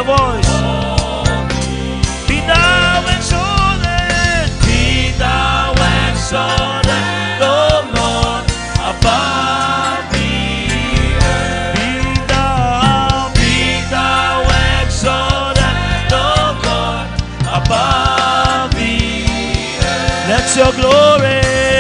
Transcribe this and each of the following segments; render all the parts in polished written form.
your voice. Be thou exalted, O Lord, above the earth. Be thou exalted, O God, above the earth. Let your glory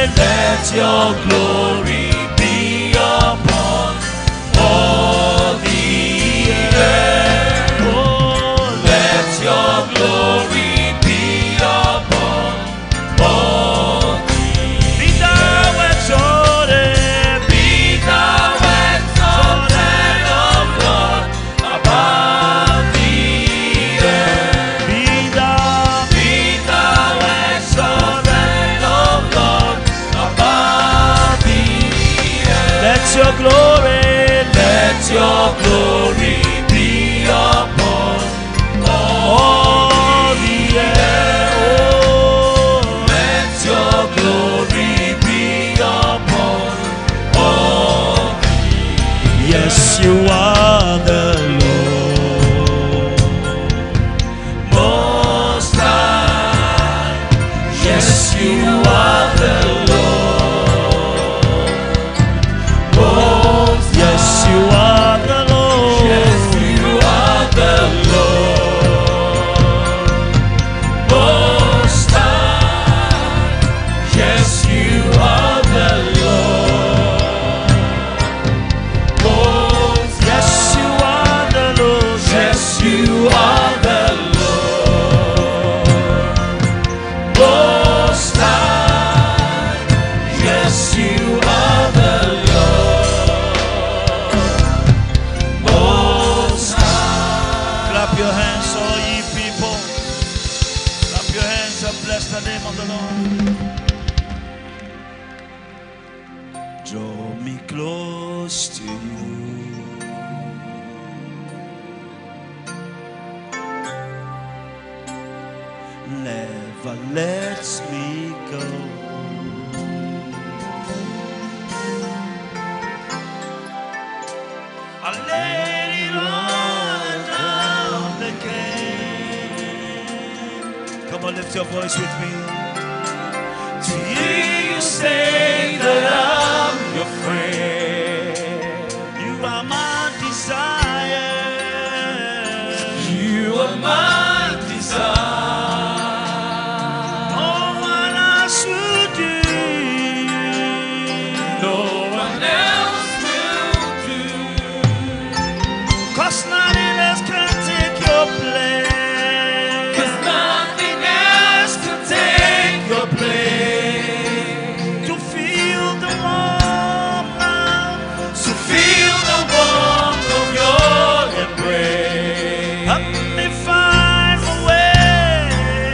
be upon all the earth. Oh, let your glory be upon all the earth. Be thou exalted, O God, above the earth. Be thou exalted, O God, above the earth. Let your glory be upon all the earth. Oh, let your glory be upon all the earth. Yes, you are the Lord Most High. Yes, you are the Lord Most High. Yes, you are the Lord. Yes, you are the Lord Most High. Yes, you are the Lord Most High. Yes, you are the Lord. Yes, you are the Lord Most High. Yes, you are the Lord Most High. Clap your hands, all ye people. Clap your hands and bless the name of the Lord. Draw me close to you. Never let me go. I laid it all down again. Come on, lift your voice with me. To you say that I'm your friend. You are my desire. You are my desire. No one else will do. No one else will do. 'Cause nothing else can take your place. 'Cause nothing else can take your place. To feel the warmth now, to feel the warmth of your embrace. Help me find a way.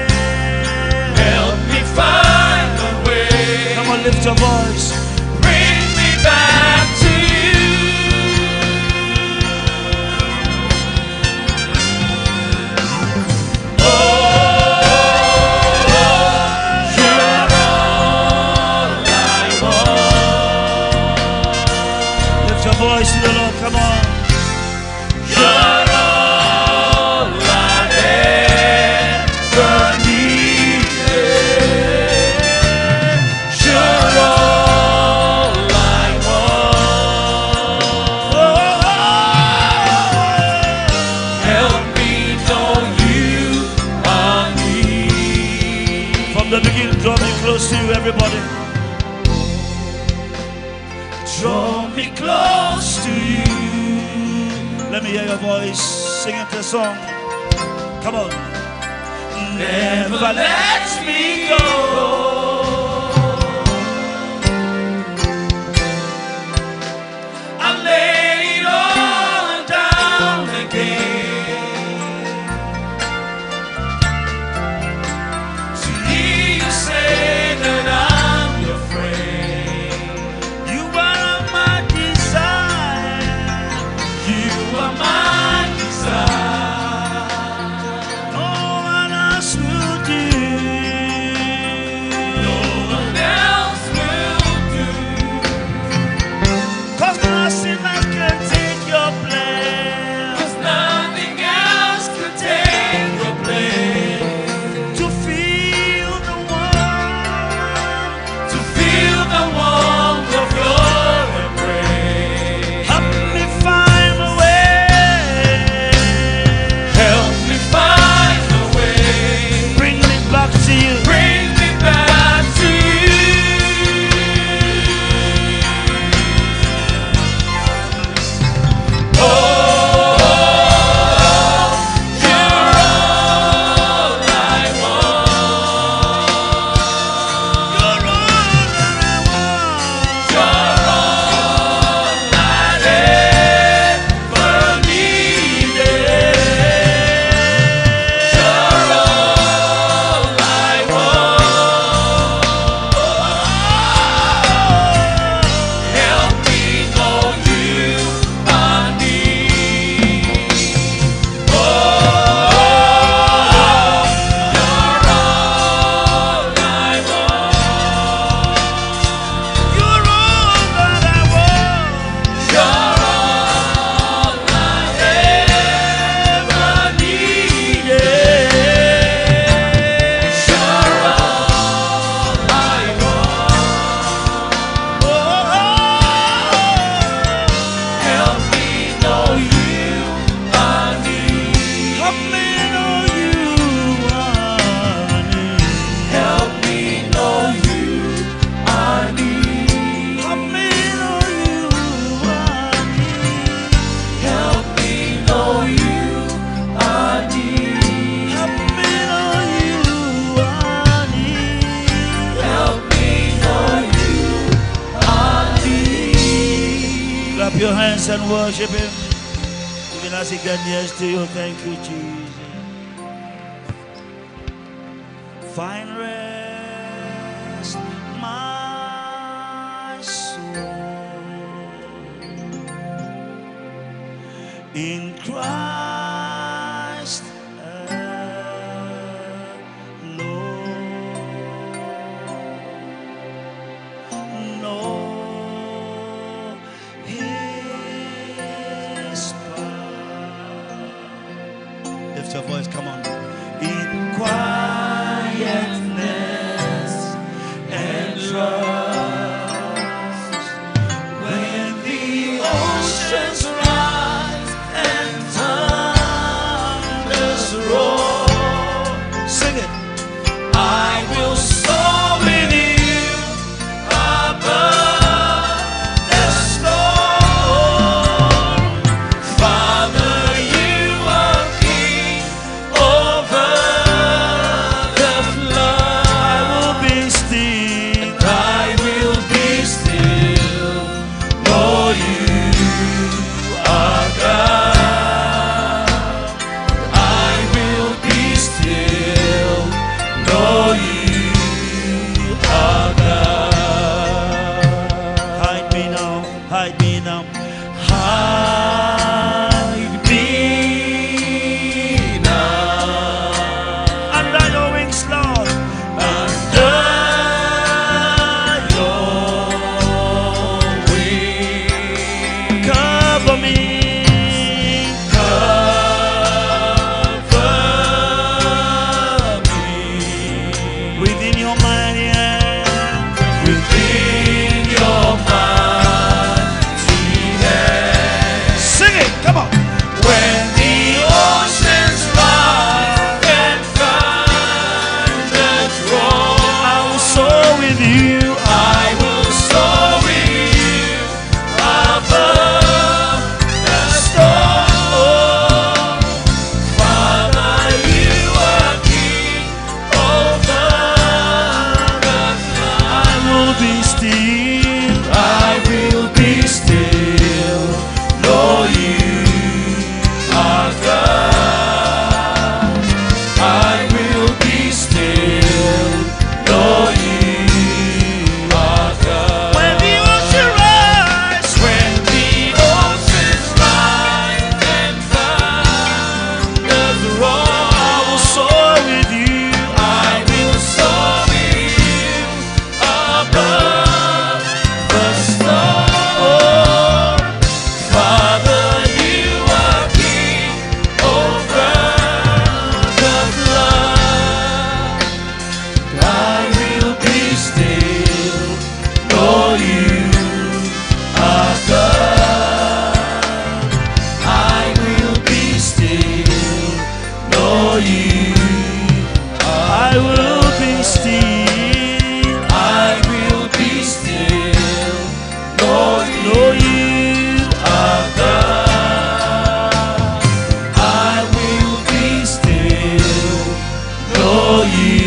Help me find a way. Come on, lift your voice. Bring me back to you. Oh, you're all I want. Lift your voice to the Lord, come on. You're all I ever needed. You're all I want. Help me know you are me. From the beginning, draw me close to you, everybody. Draw me close to you. Let me hear your voice singing the song. Come on. Never let me go. I lay it all down again. To hear you say that I'm your friend. You are my desire. You are my desire. No one else will do. hands and worship Him. Even as He gets near to you, thank you, Jesus. Find rest, my soul, in Christ alone. No, His power. Lift your voice, come on. In quietness and trust, when the oceans rise and thunders roar, sing it. I will soar with you above the storm. Father, you are King over the flood. I will be still. I will be still. Know you are God. I will be still. Know you are God. Hide me now. Hide me now. Hide me now. Under your wings, Lord. Under your wings. Cover me. Cover me. Within your mighty hand. Within your mighty hand. Sing it, come on. When the oceans rise and thunders roar, I will soar with you. I will soar with you above the storm. Father, you are King over the flood. I will be still. I will be still. Know you are God. I will be still. Know you are God. When the ocean rise, when the oceans rise and thunders roar, I will soar with you. I will soar with you above the storm. Father, you are King over the flood. I will be still. Know you are God. I will be still. Know you. I will be still. I will be still. Know you are God. I will be still. Know you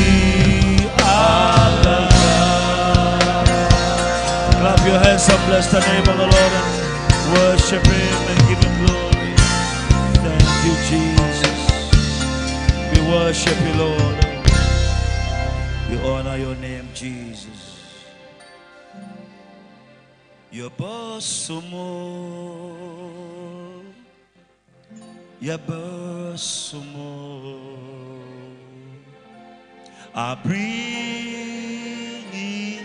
are God. Clap your hands and bless the name of the Lord and worship Him and give Him glory. Thank you, Jesus. We worship you, Lord. We honor your name, Jesus. Your boss, your boss, I bring in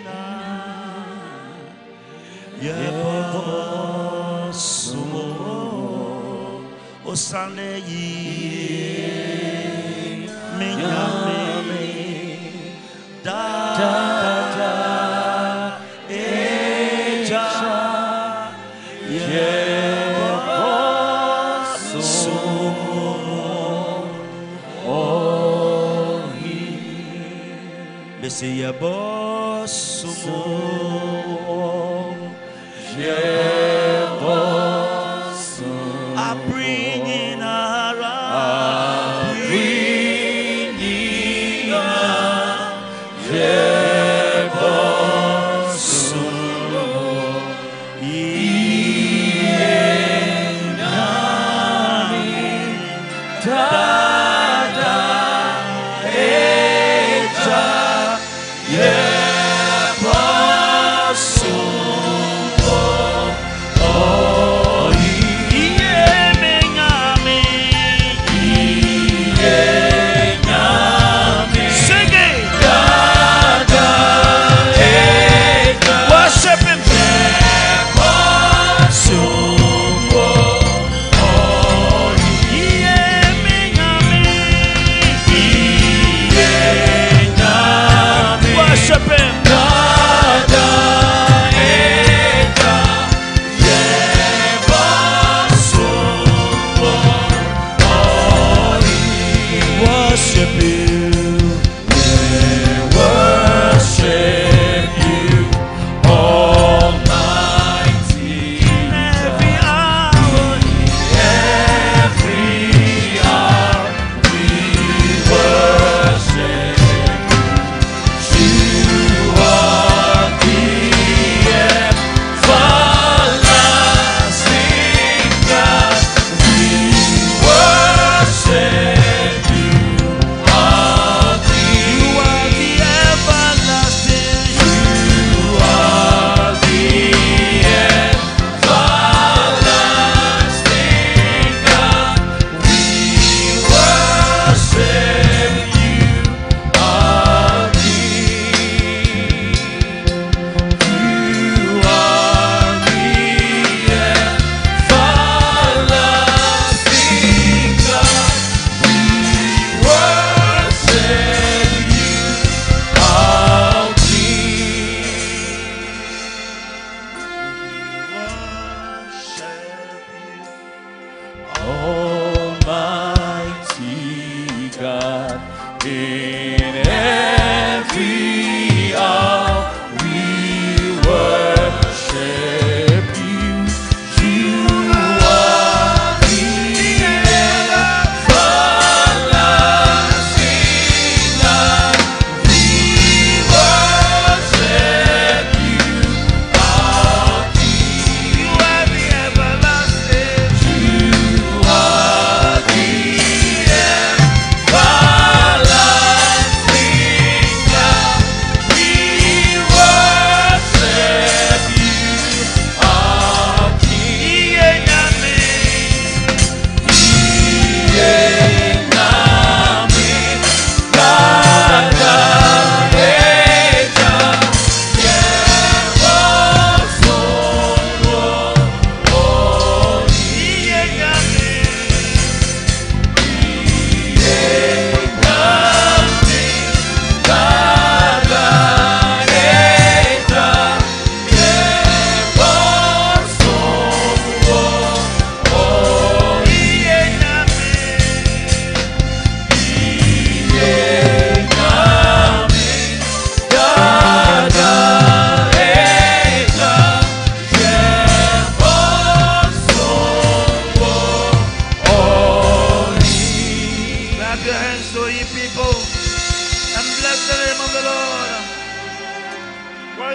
your boss, O Sunday, Minyame, da eja, Say your boss, I bring in a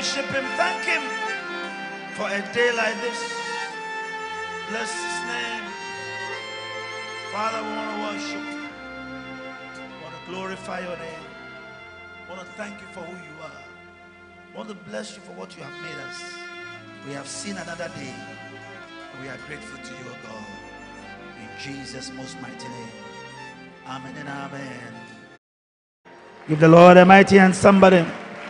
worship him. Thank him for a day like this. Bless his name. Father, we want to worship you. We want to glorify your name. We want to thank you for who you are. We want to bless you for what you have made us. We have seen another day. We are grateful to you, O God. In Jesus' most mighty name. Amen and amen. Give the Lord a mighty hand, somebody.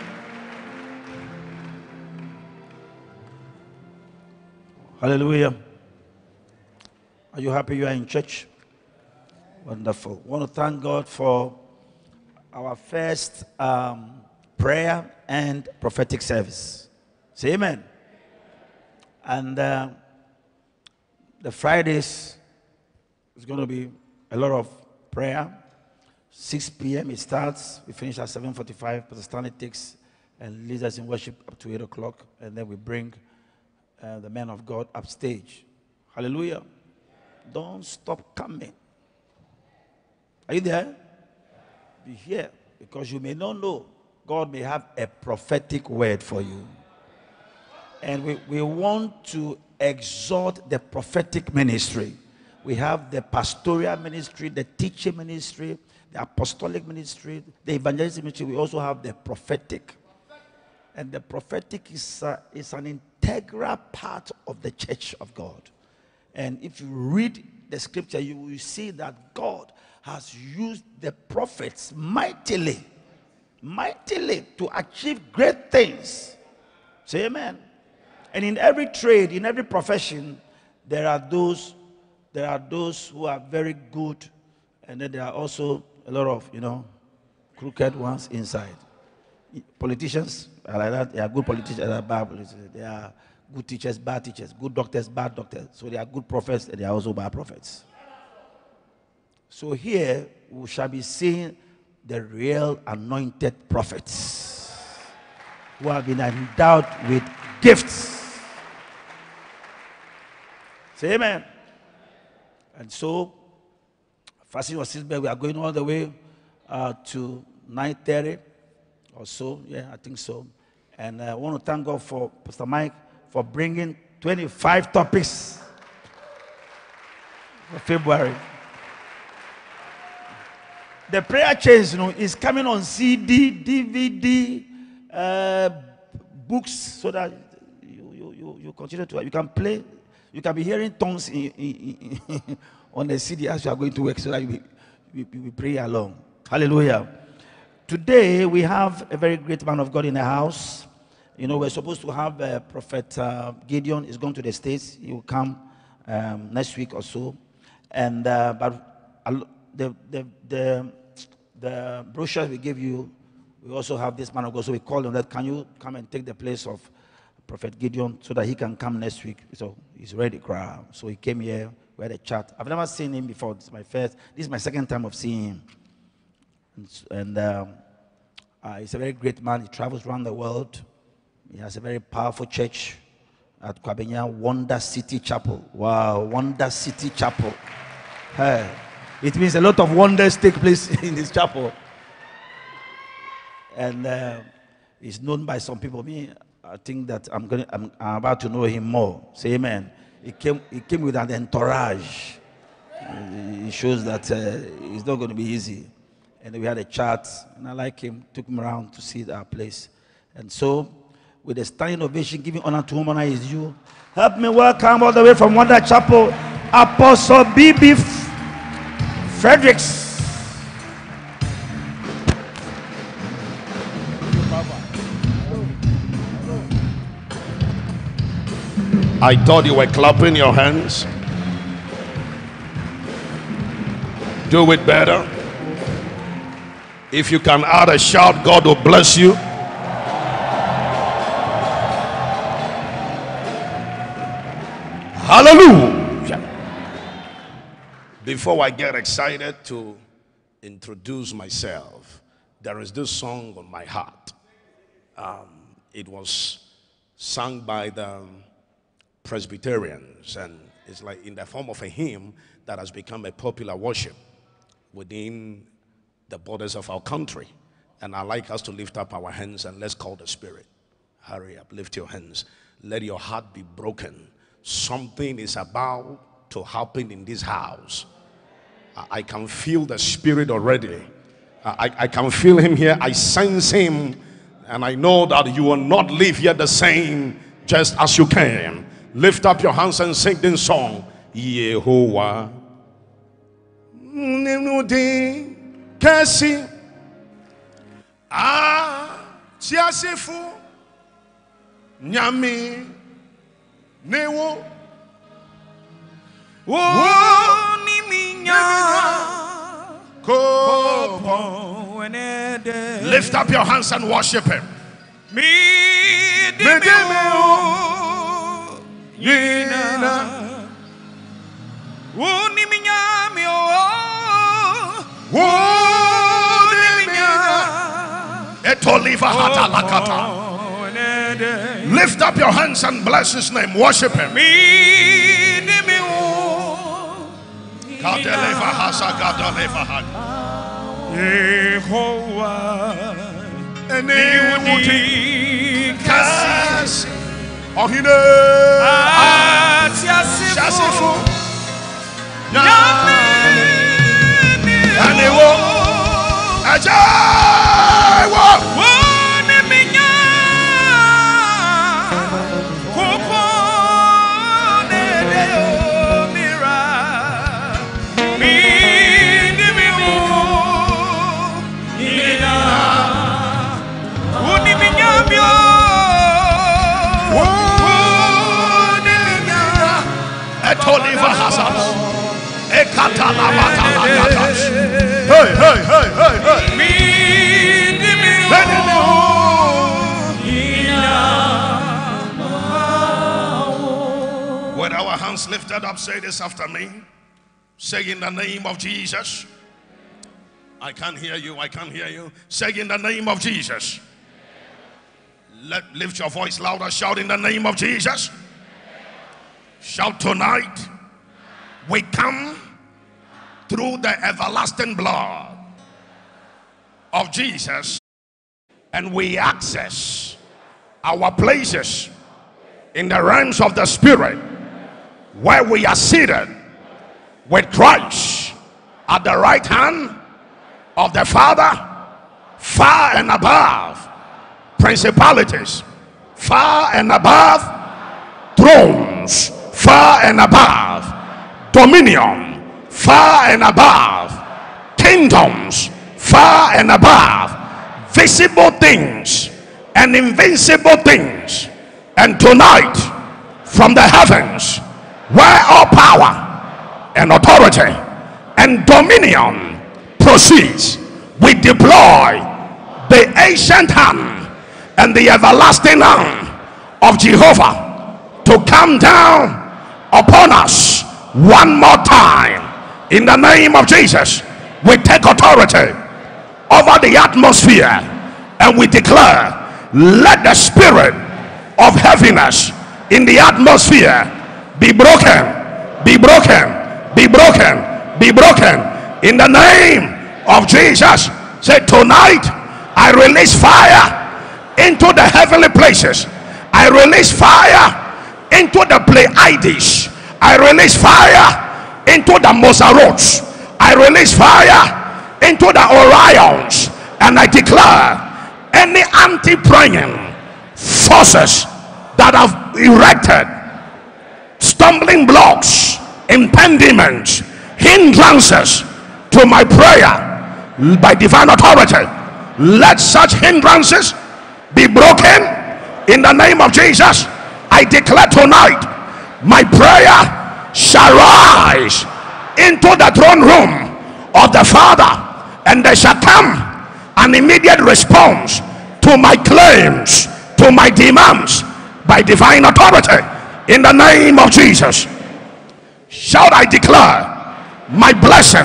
Hallelujah. Are you happy you are in church? Wonderful. I want to thank God for our first prayer and prophetic service. Say amen. And the Fridays is going to be a lot of prayer. 6 p.m. it starts. We finish at 7:45. Pastor Stanley takes and leads us in worship up to 8 o'clock. And then we bring the men of God upstage. Hallelujah. Don't stop coming. Are you there? Be here. Because you may not know. God may have a prophetic word for you. And we want to exhort the prophetic ministry. We have the pastoral ministry, the teaching ministry, the apostolic ministry, the evangelistic ministry. We also have the prophetic. And the prophetic is an integral part of the church of God. And if you read the scripture, you will see that God has used the prophets mightily to achieve great things. Say amen. And in every trade, in every profession, there are those who are very good, and then there are also a lot of, crooked ones inside. Politicians are like that. They are good politicians, they are bad politicians. They are good teachers, bad teachers. Good doctors, bad doctors. So they are good prophets, and they are also bad prophets. So here, we shall be seeing the real anointed prophets who have been endowed with gifts. Say amen. And so, fasting your seatbelt, we are going all the way to 9:30 or so. Yeah, I think so. And I want to thank God for Pastor Mike for bringing 25 topics for February. The prayer chains, is coming on CD, DVD, books, so that you continue to, you can play. You can be hearing tongues on the CD as you are going to work, so that we pray along. Hallelujah. Today, we have a very great man of God in the house. We're supposed to have Prophet Gideon is going to the States. He will come next week or so. And but the brochures we gave you, we also have this man of God. So we called him that, can you come and take the place of Prophet Gideon so that he can come next week? So he's ready, crowd. So he came here, we had a chat. I've never seen him before. This is my second time of seeing him. And he's a very great man. He travels around the world. He has a very powerful church at Kwabenya, Wonder City Chapel. Wow, Wonder City Chapel. Hey, it means a lot of wonders take place in this chapel. And he's known by some people. Me, I think that I'm about to know him more. Say amen. He came with an entourage. It shows that it's not going to be easy. And we had a chat, and I like him. Took him around to see our place. And so, with a standing ovation, giving honor to whom honor is due, help me welcome all the way from Wonder Chapel, Apostle B.B. Frederick. I thought you were clapping your hands. Do it better. If you can add a shout, God will bless you. Hallelujah. Before I get excited to introduce myself, there is this song on my heart. It was sung by the Presbyterians, and it's like in the form of a hymn that has become a popular worship within the borders of our country. And I'd like us to lift up our hands and let's call the Spirit. Hurry up, lift your hands. Let your heart be broken. Something is about to happen in this house. I can feel the spirit already. I can feel him here. I sense him. And I know that you will not leave here the same just as you came. Lift up your hands and sing this song. Yehovah. Kasi. Tiasifu. Nyami. Newo. Lift up your hands and worship him. Lift up your hands and bless his name. Worship him. With our hands lifted up, say this after me. Say, in the name of Jesus. I can't hear you. I can't hear you. Say, in the name of Jesus. Lift your voice louder. Shout, in the name of Jesus. Shout, tonight we come through the everlasting blood of Jesus, and we access our places in the realms of the Spirit, where we are seated with Christ at the right hand of the Father, far and above principalities, far and above thrones, far and above dominion, far and above kingdoms, far and above visible things and invincible things. And tonight, from the heavens, where all power and authority and dominion proceeds, we deploy the ancient hand and the everlasting hand of Jehovah to come down upon us one more time. In the name of Jesus, we take authority over the atmosphere and we declare, let the spirit of heaviness in the atmosphere be broken, be broken, be broken, be broken. In the name of Jesus, say, tonight I release fire into the heavenly places. I release fire into the Pleiades. I release fire into the Mosarots. I release fire into the Orions. And I declare, any anti-praying forces that have erected stumbling blocks, impediments, hindrances to my prayer by divine authority, let such hindrances be broken in the name of Jesus. I declare tonight, my prayer shall rise into the throne room of the Father, and there shall come an immediate response to my claims, to my demands, by divine authority in the name of Jesus. Shout, I declare, my blessing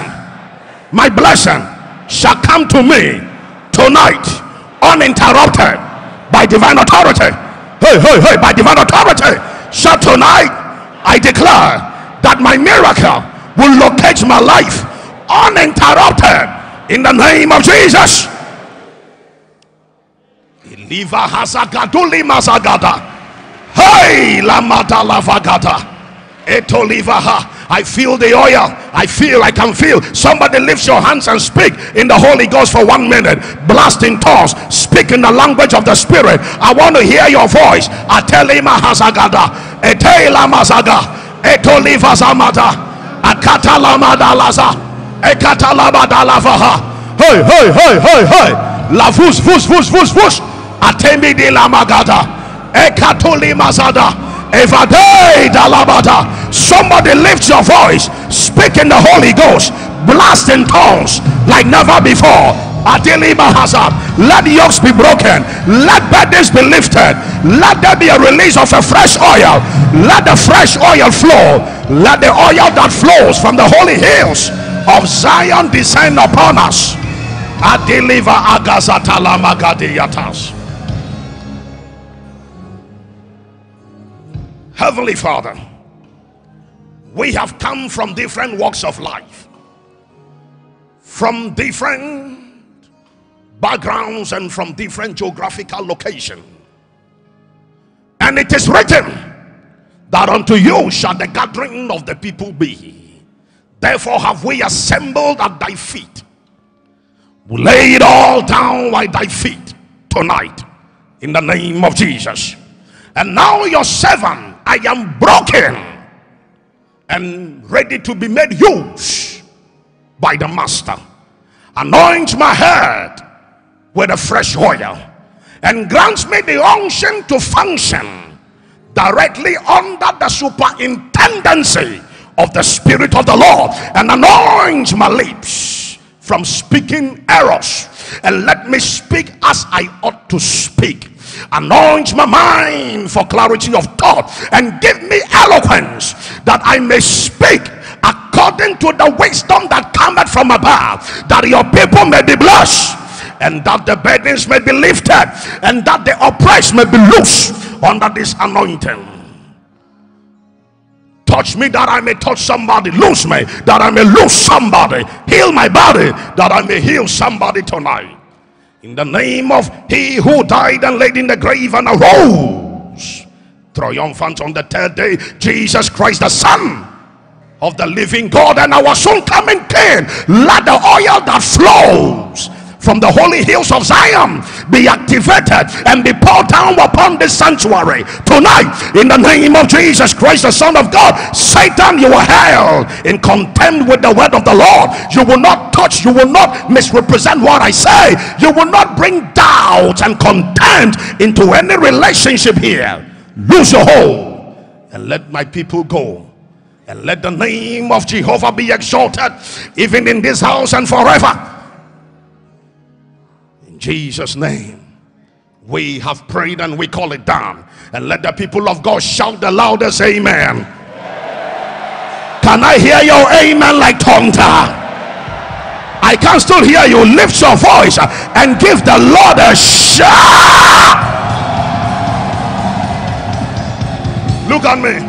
shall come to me tonight uninterrupted by divine authority. Hey, by divine authority. Shout, tonight I declare that my miracle will locate my life uninterrupted in the name of Jesus. Liva hasagaduli mazagada. Hey, lamada lavagada. Etolivaha. I feel the oil. I can feel. Somebody lift your hands and speak in the Holy Ghost for 1 minute. Blast in tongues. Speak in the language of the Spirit. I want to hear your voice. Atelima hasagada. Etela mazaga. Etoliva zamada. Akatalamada laza. Ekatalabada lavaha. Hey, hey, hey, hey, hey. Lavus, vus, vus, vus, vus. Atemi de la magada. Ekatoli mazada. Evade dalabada. Somebody lift your voice. Speak in the Holy Ghost. Blast in tongues like never before. Adili Mahazab. Let yokes be broken. Let burdens be lifted. Let there be a release of a fresh oil. Let the fresh oil flow. Let the oil that flows from the holy hills of Zion descend upon us. Adiliva agazatalamagadyatas. Heavenly Father, we have come from different walks of life, from different backgrounds and from different geographical locations, and it is written that unto you shall the gathering of the people be. Therefore have we assembled at thy feet. We lay it all down at thy feet tonight in the name of Jesus. And now your servant, I am broken and ready to be made use by the Master. Anoint my head with a fresh oil and grant me the unction to function directly under the superintendency of the Spirit of the Lord, and anoint my lips from speaking errors, and let me speak as I ought to speak. Anoint my mind for clarity of thought, and give me eloquence that I may speak according to the wisdom that cometh from above, that your people may be blessed, and that the burdens may be lifted, and that the oppressed may be loose under this anointing. Touch me that I may touch somebody. Loose me that I may loose somebody. Heal my body that I may heal somebody tonight. In the name of he who died and laid in the grave and arose triumphant on the third day, Jesus Christ, the Son of the living God and our soon coming King. Let the oil that flows from the holy hills of Zion be activated and be poured down upon this sanctuary tonight in the name of Jesus Christ, the Son of God. Satan, you are held in contempt with the word of the Lord. You will not touch, you will not misrepresent what I say. You will not bring doubt and contempt into any relationship here. Lose your hold and let my people go, and let the name of Jehovah be exalted even in this house and forever. In Jesus' name we have prayed and we call it down. And let the people of God shout the loudest amen. Can I hear your amen like Tonga? I can still hear you. Lift your voice and give the Lord a shout. Look at me.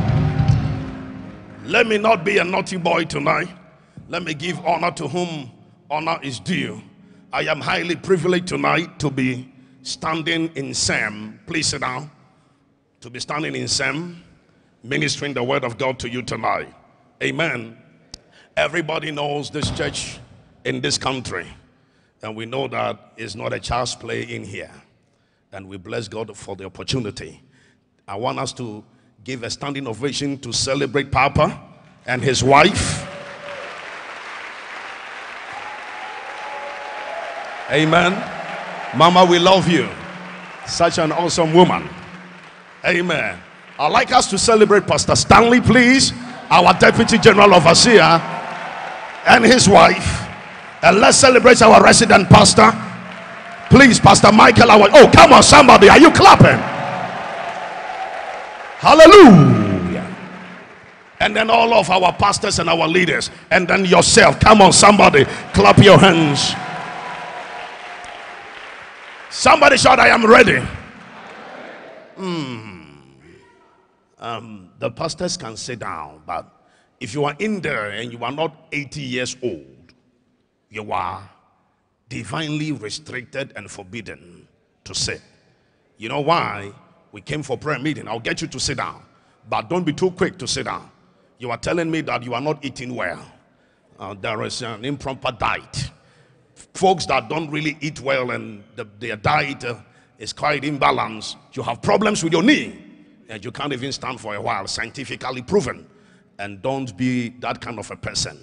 Let me not be a naughty boy tonight. Let me give honor to whom honor is due. I am highly privileged tonight to be standing in Sam. Please sit down. To be standing in Sam, ministering the word of God to you tonight. Amen. Everybody knows this church in this country, and we know that it's not a child's play in here, and we bless God for the opportunity. I want us to give a standing ovation to celebrate Papa and his wife. Amen. Mama, we love you. Such an awesome woman. Amen. I'd like us to celebrate Pastor Stanley, please, our Deputy General Overseer, and his wife. And let's celebrate our resident pastor. Please, Pastor Michael. Oh, come on, somebody. Are you clapping? Hallelujah. And then all of our pastors and our leaders. And then yourself. Come on, somebody. Clap your hands. Somebody shout, I am ready. The pastors can sit down, but if you are in there and you are not 80 years old, you are divinely restricted and forbidden to sit. You know why? We came for prayer meeting. I'll get you to sit down, but don't be too quick to sit down. You are telling me that you are not eating well. There is an improper diet. Folks that don't really eat well and their diet is quite imbalanced. You have problems with your knee and you can't even stand for a while, scientifically proven. And don't be that kind of a person.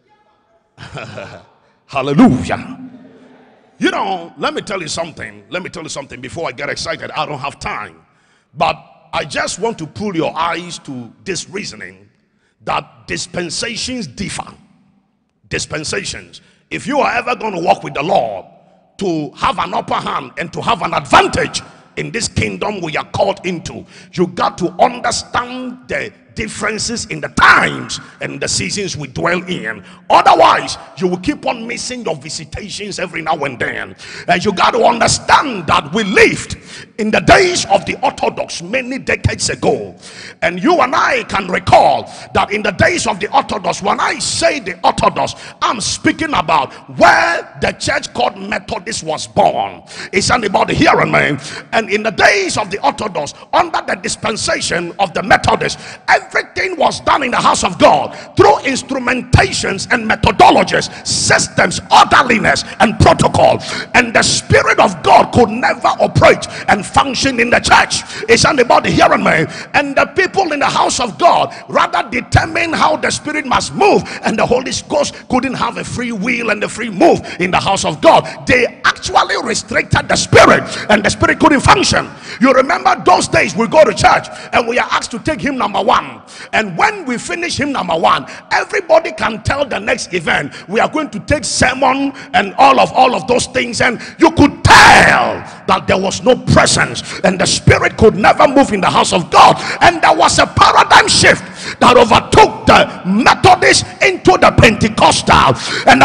Hallelujah. You know, let me tell you something. Let me tell you something before I get excited. I don't have time. But I just want to pull your eyes to this reasoning that dispensations differ. Dispensations. If you are ever going to walk with the Lord to have an upper hand and to have an advantage in this kingdom we are called into, you got to understand the differences in the times and the seasons we dwell in. Otherwise, you will keep on missing your visitations every now and then. And you got to understand that we lived in the days of the Orthodox many decades ago. And you and I can recall that in the days of the Orthodox, when I say the Orthodox, I'm speaking about where the church called Methodist was born. It's anybody hearing me? And in the days of the Orthodox, under the dispensation of the Methodists, everything was done in the house of God through instrumentations and methodologies, systems, orderliness, and protocol. And the Spirit of God could never operate and function in the church. Is anybody hearing me? And the people in the house of God rather determine how the Spirit must move, and the Holy Ghost couldn't have a free will and a free move in the house of God. They actually restricted the Spirit, and the Spirit couldn't function. You remember those days we go to church and we are asked to take hymn number 1, and when we finish hymn number 1, everybody can tell the next event we are going to take sermon and all of those things, and you could tell that there was no presence and the Spirit could never move in the house of God. And there was a paradigm shift that overtook the Methodist into the Pentecostal. And the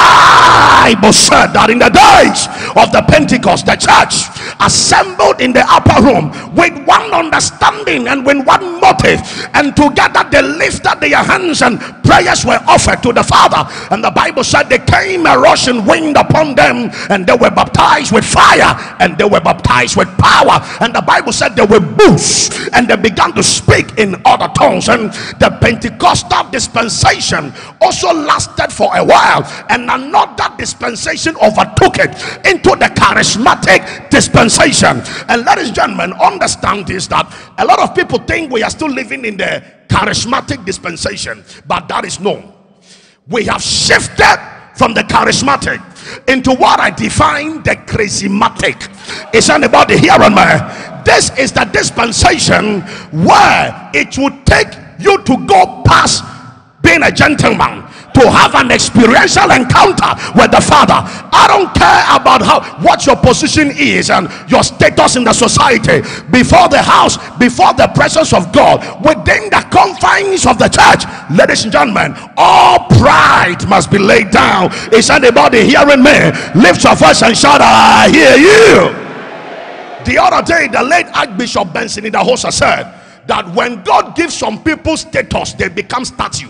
Bible said that in the days of the Pentecost, the church assembled in the upper room with one understanding and with one motive, and together they lifted their hands and prayers were offered to the Father. And the Bible said there came a rushing wind upon them, and they were baptized with fire, and they were baptized with power. And the Bible said they were boosts, and they began to speak in other tongues. And the Pentecostal dispensation also lasted for a while, and another dispensation overtook it into the charismatic dispensation. And ladies and gentlemen, understand this, that a lot of people think we are still living in the charismatic dispensation, but that is no. We have shifted from the charismatic into what I define the charismatic. Is anybody hearing me? This is the dispensation where it would take you to go past being a gentleman to have an experiential encounter with the Father. I don't care about what your position is and your status in the society, before the house, before the presence of God, within the confines of the church. Ladies and gentlemen, all pride must be laid down. Is anybody hearing me? Lift your voice and shout, I hear you. The other day, the late Archbishop Benson in the host said that when God gives some people status, they become statue.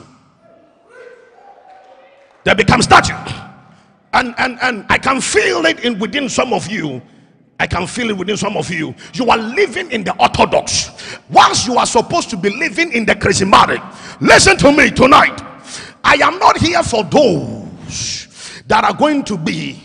They become statue. And I can feel it within some of you. I can feel it within some of you. You are living in the Orthodox whilst you are supposed to be living in the charismatic. Listen to me tonight. I am not here for those that are going to be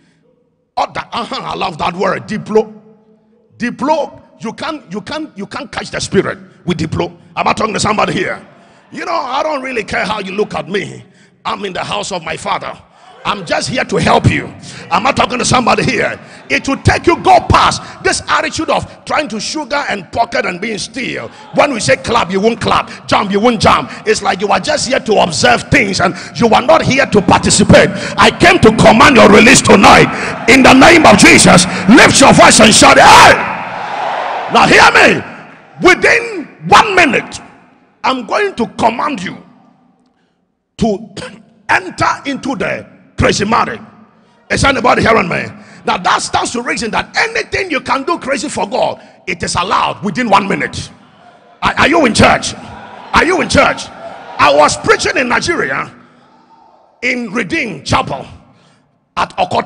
I love that word, diplo. You can't catch the Spirit with diplo. I'm not talking to somebody here. You know, I don't really care how you look at me. I'm in the house of my Father. I'm just here to help you. I'm not talking to somebody here. It will take you go past this attitude of trying to sugar and pocket and being still. When we say clap, you won't clap. Jump, you won't jump. It's like you are just here to observe things and you are not here to participate. I came to command your release tonight in the name of Jesus. Lift your voice and shout, hey! Now hear me. Within 1 minute, I'm going to command you to enter into the charismatic. Is anybody hearing me? Now that stands to reason that anything you can do crazy for God, it is allowed within 1 minute. Are you in church? Are you in church? I was preaching in Nigeria in Redeem Chapel at Okota,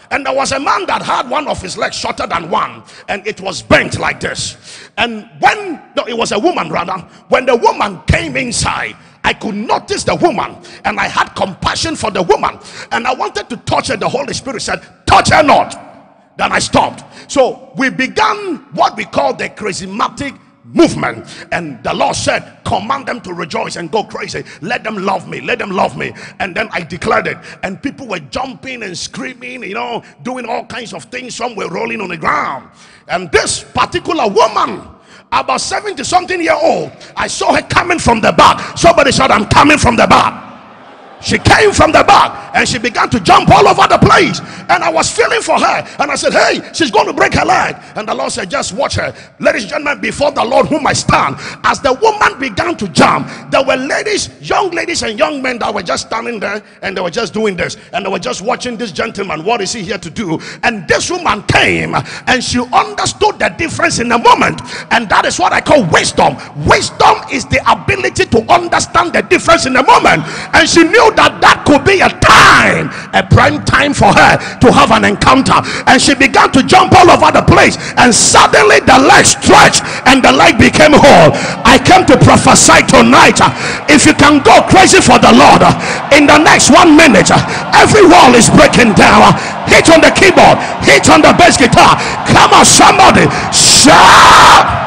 And there was a man that had one of his legs shorter than one, and it was bent like this. And it was a woman rather, when the woman came inside, I could notice the woman, and I had compassion for the woman, and I wanted to touch her. The Holy Spirit said, touch her not. Then I stopped. So we began what we call the charismatic movement, and the Lord said, command them to rejoice and go crazy. Let them love me, let them love me. And then I declared it, and people were jumping and screaming, you know, doing all kinds of things. Some were rolling on the ground. And this particular woman, about 70 something year old, I saw her coming from the back. Somebody said, I'm coming from the back. She came from the back and she began to jump all over the place, and I was feeling for her, and I said, hey, she's going to break her leg. And the Lord said, just watch her. Ladies and gentlemen, before the Lord whom I stand, as the woman began to jump, there were young ladies and young men that were just standing there, and they were just doing this, and they were just watching this gentleman. What is he here to do? And this woman came, and she understood the difference in a moment, and that is what I call wisdom. Wisdom is the ability to understand the difference in a moment, and she knew that could be a time, a prime time for her to have an encounter. And she began to jump all over the place, and suddenly the leg stretched and the leg became whole. I came to prophesy tonight, if you can go crazy for the Lord in the next 1 minute, every wall is breaking down. Hit on the keyboard, hit on the bass guitar. Come on, somebody shout.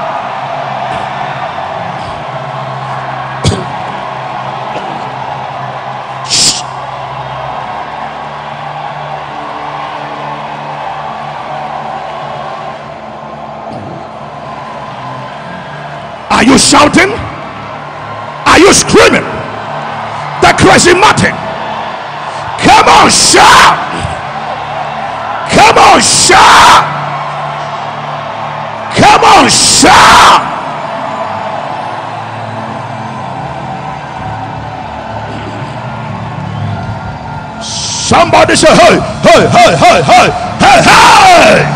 Are you shouting? Are you screaming? The charismatic. Come on, shout. Come on, shout. Come on, shout. Somebody say, hey, hey, hey, hey, hey, hey, hey.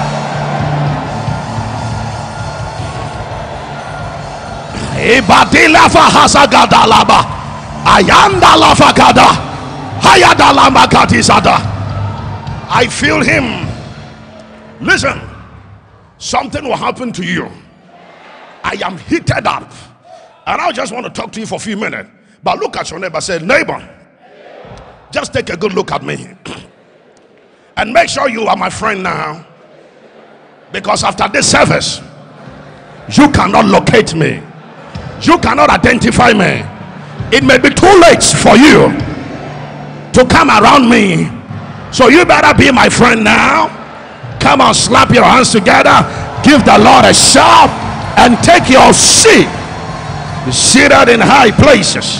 Ibadila fahasagada laba ayanda lafakada hayada lamakatizada. I feel him. Listen, something will happen to you. I am heated up, and I just want to talk to you for a few minutes. But look at your neighbor. Say, neighbor, just take a good look at me and make sure you are my friend now, because after this service you cannot locate me. You cannot identify me. It may be too late for you to come around me, so you better be my friend now. Come on, slap your hands together, give the Lord a shout, and take your seat. Be seated in high places.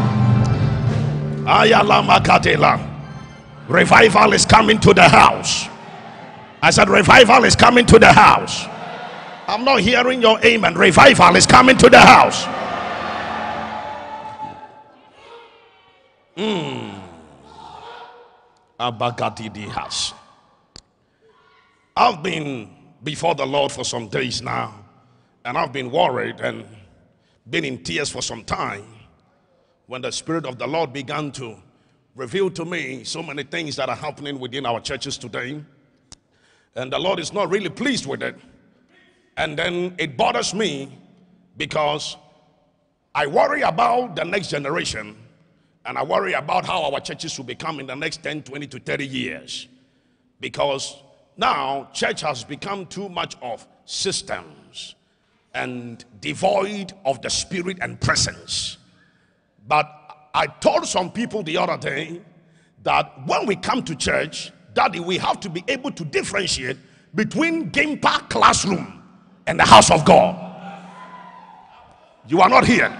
Revival is coming to the house. I said revival is coming to the house. I'm not hearing your amen. Revival is coming to the house. I've been before the Lord for some days now, and I've been worried and been in tears for some time when the Spirit of the Lord began to reveal to me so many things that are happening within our churches today, and the Lord is not really pleased with it. And then it bothers me because I worry about the next generation, and I worry about how our churches will become in the next 10, 20 to 30 years. Because now church has become too much of systems and devoid of the spirit and presence. But I told some people the other day that when we come to church, Daddy, we have to be able to differentiate between game park classroom and the house of God. You are not here.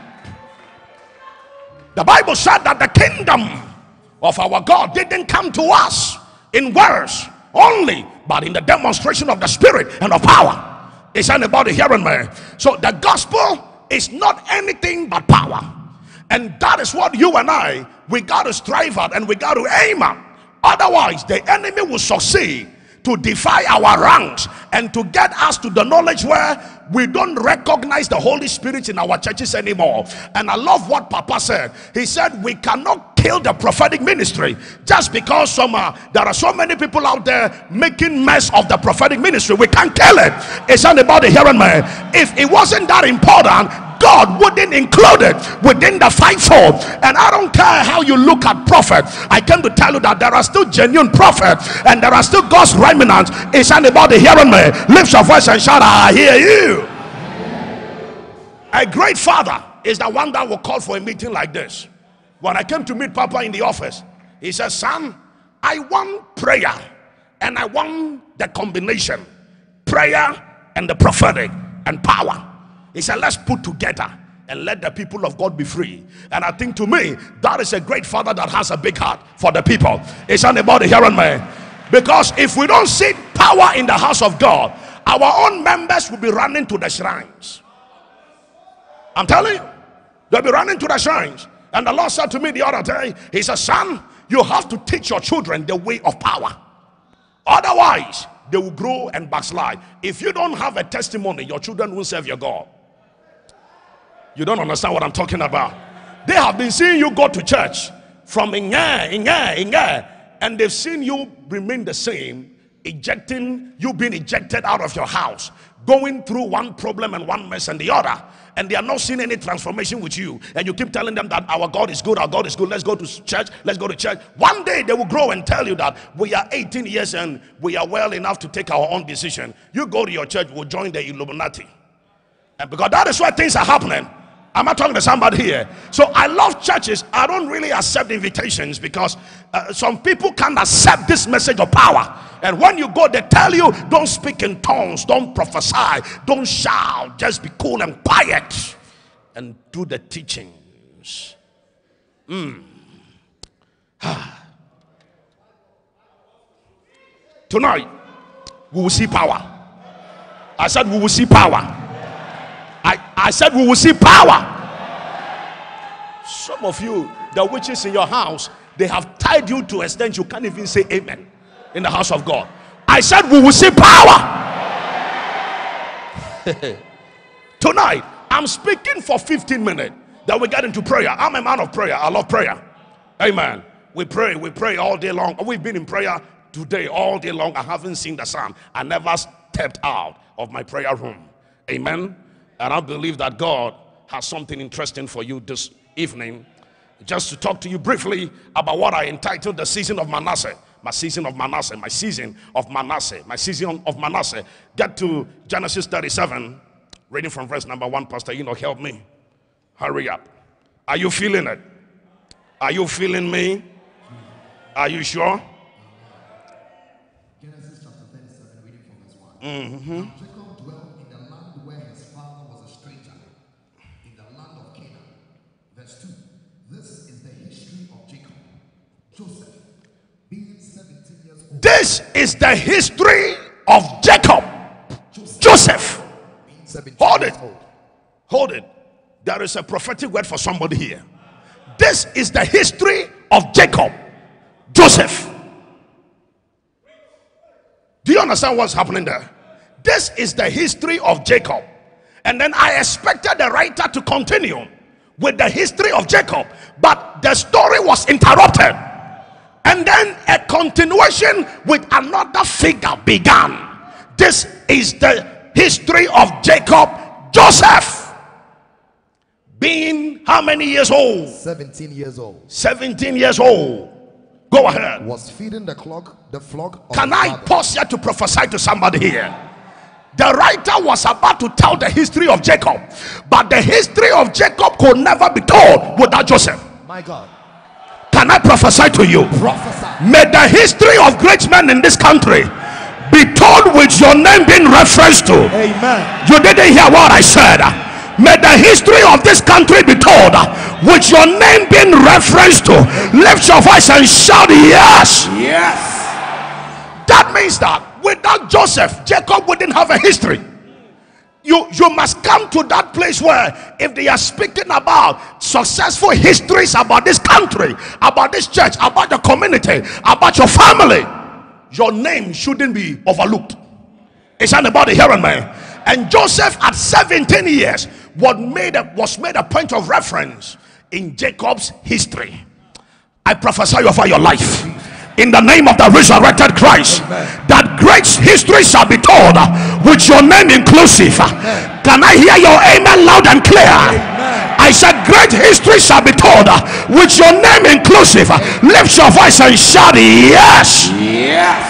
The Bible said that the kingdom of our God didn't come to us in words only, but in the demonstration of the Spirit and of power. Is anybody hearing me? So the gospel is not anything but power, and that is what you and we got to strive at, and we got to aim at. Otherwise the enemy will succeed to defy our ranks and to get us to the knowledge where we don't recognize the Holy Spirit in our churches anymore. And I love what Papa said. He said we cannot kill the prophetic ministry just because there are so many people out there making mess of the prophetic ministry. We can't kill it. Is anybody hearing me? If it wasn't that important, God wouldn't include it within the fivefold. And I don't care how you look at prophet. I came to tell you that there are still genuine prophets and there are still God's remnants. Is anybody hearing me? Lift your voice and shout, I hear you. A great father is the one that will call for a meeting like this. When I came to meet Papa in the office, he said, son, I want prayer and I want the combination, prayer and the prophetic and power. He said, let's put together and let the people of God be free. And I think, to me, that is a great father that has a big heart for the people. Is anybody hearing me? Because if we don't see power in the house of God, our own members will be running to the shrines. I'm telling you, they'll be running to the shrines. And the Lord said to me the other day, he said, son, you have to teach your children the way of power. Otherwise, they will grow and backslide. If you don't have a testimony, your children won't serve your God. You don't understand what I'm talking about. They have been seeing you go to church from and they've seen you remain the same, you being ejected out of your house, going through one problem and one mess and the other, and they are not seeing any transformation with you. And you keep telling them that our God is good, our God is good, let's go to church, let's go to church. One day they will grow and tell you that we are 18 years and we are well enough to take our own decision. You go to your church, we'll join the Illuminati. And because that is where things are happening. Am I talking to somebody here? So I love churches. I don't really accept invitations because some people can't accept this message of power. And when you go, they tell you, don't speak in tongues, don't prophesy, don't shout, just be cool and quiet and do the teachings. Tonight, we will see power. I said we will see power. I said we will see power. Some of you, the witches in your house, they have tied you to a extent you can't even say amen in the house of God. I said we will see power. Tonight, I'm speaking for 15 minutes. Then we get into prayer. I'm a man of prayer. I love prayer. Amen. We pray all day long. We've been in prayer today all day long. I haven't seen the sun. I never stepped out of my prayer room. Amen. And I believe that God has something interesting for you this evening. Just to talk to you briefly about what I entitled the season of Manasseh. My season of Manasseh. My season of Manasseh. My season of Manasseh. Get to Genesis 37. Reading from verse number 1. Pastor Enoch, help me. Hurry up. Are you feeling it? Are you feeling me? Are you sure? Genesis chapter 37, reading from verse 1. Mm-hmm. This is the history of Jacob. Joseph. Hold it. Hold it. There is a prophetic word for somebody here. This is the history of Jacob. Joseph. Do you understand what's happening there? This is the history of Jacob. And then I expected the writer to continue with the history of Jacob. But the story was interrupted. And then a continuation with another figure began. This is the history of Jacob. Joseph, being how many years old? 17 years old. 17 years old. Go ahead. Was feeding the flock of Can I pause here to prophesy to somebody here? The writer was about to tell the history of Jacob, but the history of Jacob could never be told without Joseph. My God. Can I prophesy to you? Prophesy. May the history of great men in this country be told with your name being referenced to. Amen. You didn't hear what I said. May the history of this country be told with your name being referenced to. Lift your voice and shout yes. Yes. That means that without Joseph, Jacob wouldn't have a history. You must come to that place where if they are speaking about successful histories about this country, about this church, about your community, about your family, your name shouldn't be overlooked. Is anybody hearing me? And Joseph at 17 years was made a point of reference in Jacob's history. I prophesy over your life in the name of the resurrected Christ. Amen. That great history shall be told with your name inclusive. Amen. Can I hear your amen loud and clear? Amen. I said great history shall be told with your name inclusive. Amen. Lift your voice and shout yes. Yes.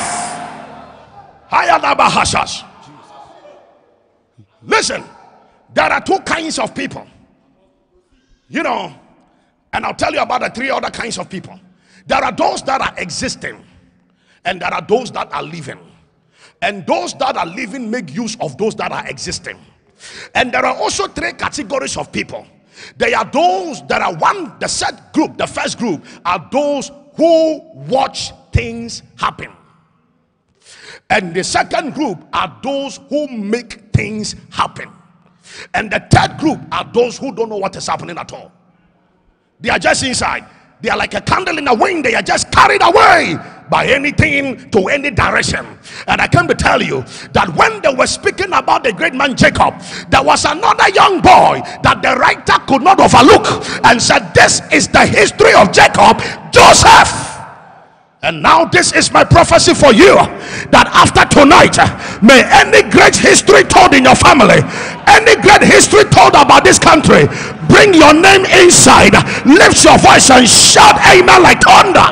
Listen, there are two kinds of people, you know, and I'll tell you about the three other kinds of people. There are those that are existing, and there are those that are living. And those that are living make use of those that are existing. And there are also three categories of people. There are those that are the set group, the first group are those who watch things happen. And the second group are those who make things happen. And the third group are those who don't know what is happening at all. They are just inside. They are like a candle in the wind. They are just carried away by anything to any direction. And I come to tell you that when they were speaking about the great man Jacob, there was another young boy that the writer could not overlook and said, this is the history of Jacob, Joseph. And now this is my prophecy for you, that after tonight, may any great history told in your family, any great history told about this country, bring your name inside. Lift your voice and shout amen like thunder.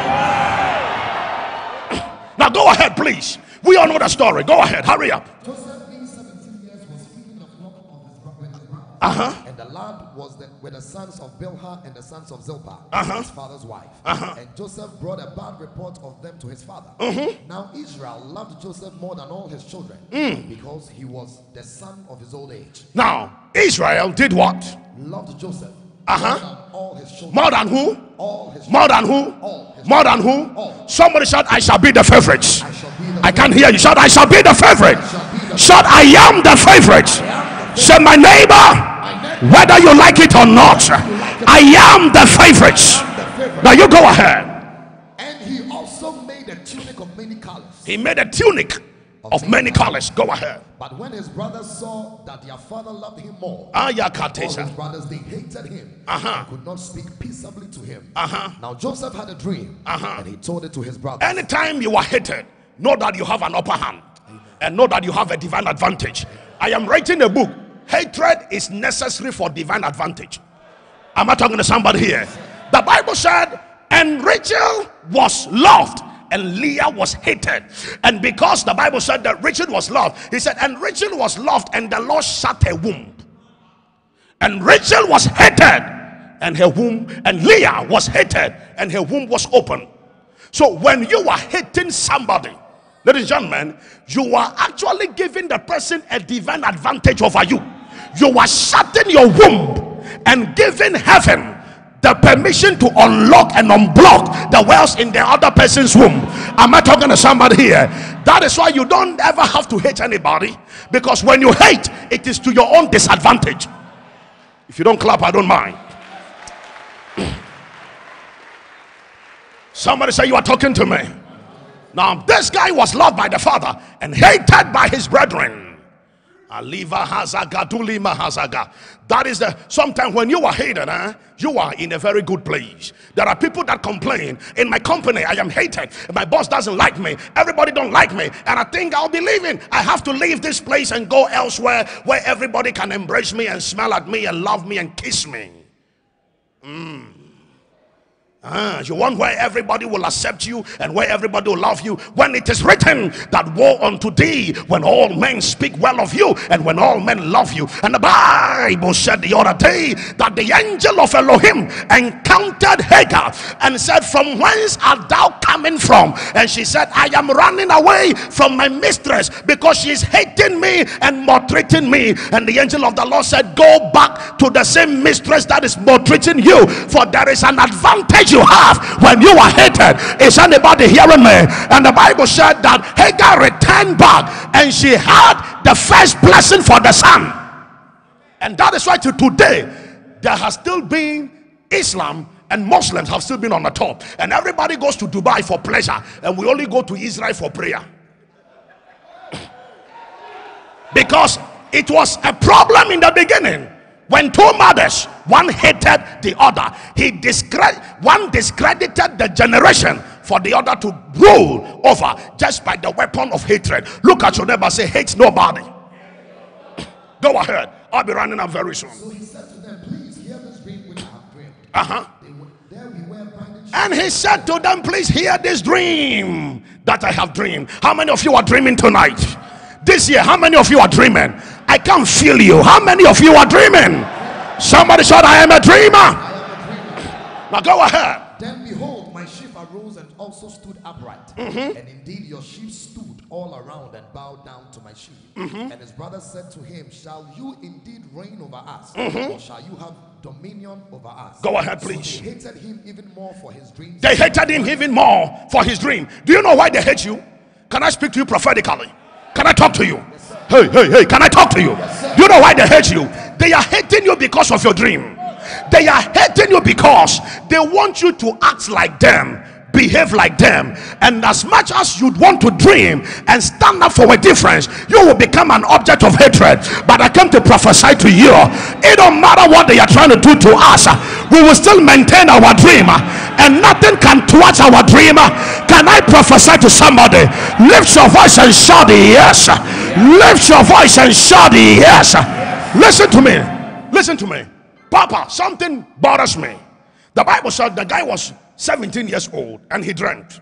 Now go ahead, please. We all know the story. Go ahead, hurry up. Joseph, being 17 years, was feeding the flock of his brothers. And the lad was with the sons of Bilhah and the sons of Zilpah, his father's wife. And Joseph brought a bad report of them to his father. Now Israel loved Joseph more than all his children, because he was the son of his old age. Now Israel did what? Loved Joseph more than all his children. More than who? All his more than who? More than who? All. Somebody shout, I shall be the favorite. I can't hear you. Shout, I shall be the favorite. Shout, I am the favorite. Say, my neighbor, whether you like it or not, I am the favorite. Now you go ahead. And he also made a tunic of many colors. He made a tunic of many colors. Go ahead. But when his brothers saw that their father loved him more, all his brothers, they hated him and could not speak peaceably to him. Now Joseph had a dream, and he told it to his brothers. Anytime you are hated, know that you have an upper hand. And know that you have a divine advantage. I am writing a book. Hatred is necessary for divine advantage. Am I talking to somebody here? The Bible said, and Rachel was loved and Leah was hated. And because the Bible said that Rachel was loved, he said, and Rachel was loved and the Lord shut her womb. And Rachel was hated and her womb, and Leah was hated and her womb was open. So when you are hating somebody, ladies and gentlemen, you are actually giving the person a divine advantage over you. You are shutting your womb and giving heaven the permission to unlock and unblock the wells in the other person's womb. Am I talking to somebody here? That is why you don't ever have to hate anybody, because when you hate, it is to your own disadvantage. If you don't clap, I don't mind. Somebody say, you are talking to me. Now this guy was loved by the father and hated by his brethren. That is the sometimes when you are hated, you are in a very good place. There are people that complain, in my company I am hated, my boss doesn't like me, everybody don't like me, and I think I'll be leaving. I have to leave this place and go elsewhere where everybody can embrace me and smile at me and love me and kiss me. You want where everybody will accept you and where everybody will love you, when it is written that woe unto thee when all men speak well of you and when all men love you. And the Bible said the other day that the angel of Elohim encountered Hagar and said, from whence art thou coming from? And she said, I am running away from my mistress because she is hating me and maltreating me. And the angel of the Lord said, go back to the same mistress that is maltreating you, for there is an advantage you have when you are hated. Is anybody hearing me? And the Bible said that Hagar returned back and she had the first blessing for the son. And that is why to today there has still been Islam and Muslims have still been on the top, and everybody goes to Dubai for pleasure, and we only go to Israel for prayer. Because it was a problem in the beginning when two mothers, one hated the other. One discredited the generation for the other to rule over just by the weapon of hatred. Look at your neighbor, say, hate nobody. Go ahead, I'll be running up very soon. So he said to them, please hear this dream which I have dreamed. There we were binding. And he said to them, please hear this dream that I have dreamed. How many of you are dreaming tonight? This year, how many of you are dreaming? I can't feel you. How many of you are dreaming? Somebody shout, I am a dreamer. Now go ahead. Then behold, my sheep arose and also stood upright. And indeed your sheep stood all around and bowed down to my sheep. And his brother said to him, shall you indeed reign over us? Or shall you have dominion over us? Go ahead, please. So they hated him even more for his dreams. They hated him even more for his dream. Do you know why they hate you? Can I speak to you prophetically? Can I talk to you? Hey, can I talk to you? Do you know why they hate you? They are hating you because of your dream. They are hating you because they want you to act like them, behave like them, and as much as you'd want to dream and stand up for a difference, you will become an object of hatred. But I come to prophesy to you, it don't matter what they are trying to do to us, we will still maintain our dream, and nothing can thwart our dream. Can I prophesy to somebody? Lift your voice and shout yes. Lift your voice and shout yes. Listen to me, listen to me, Papa. Something bothers me. The Bible said the guy was 17 years old and he dreamt.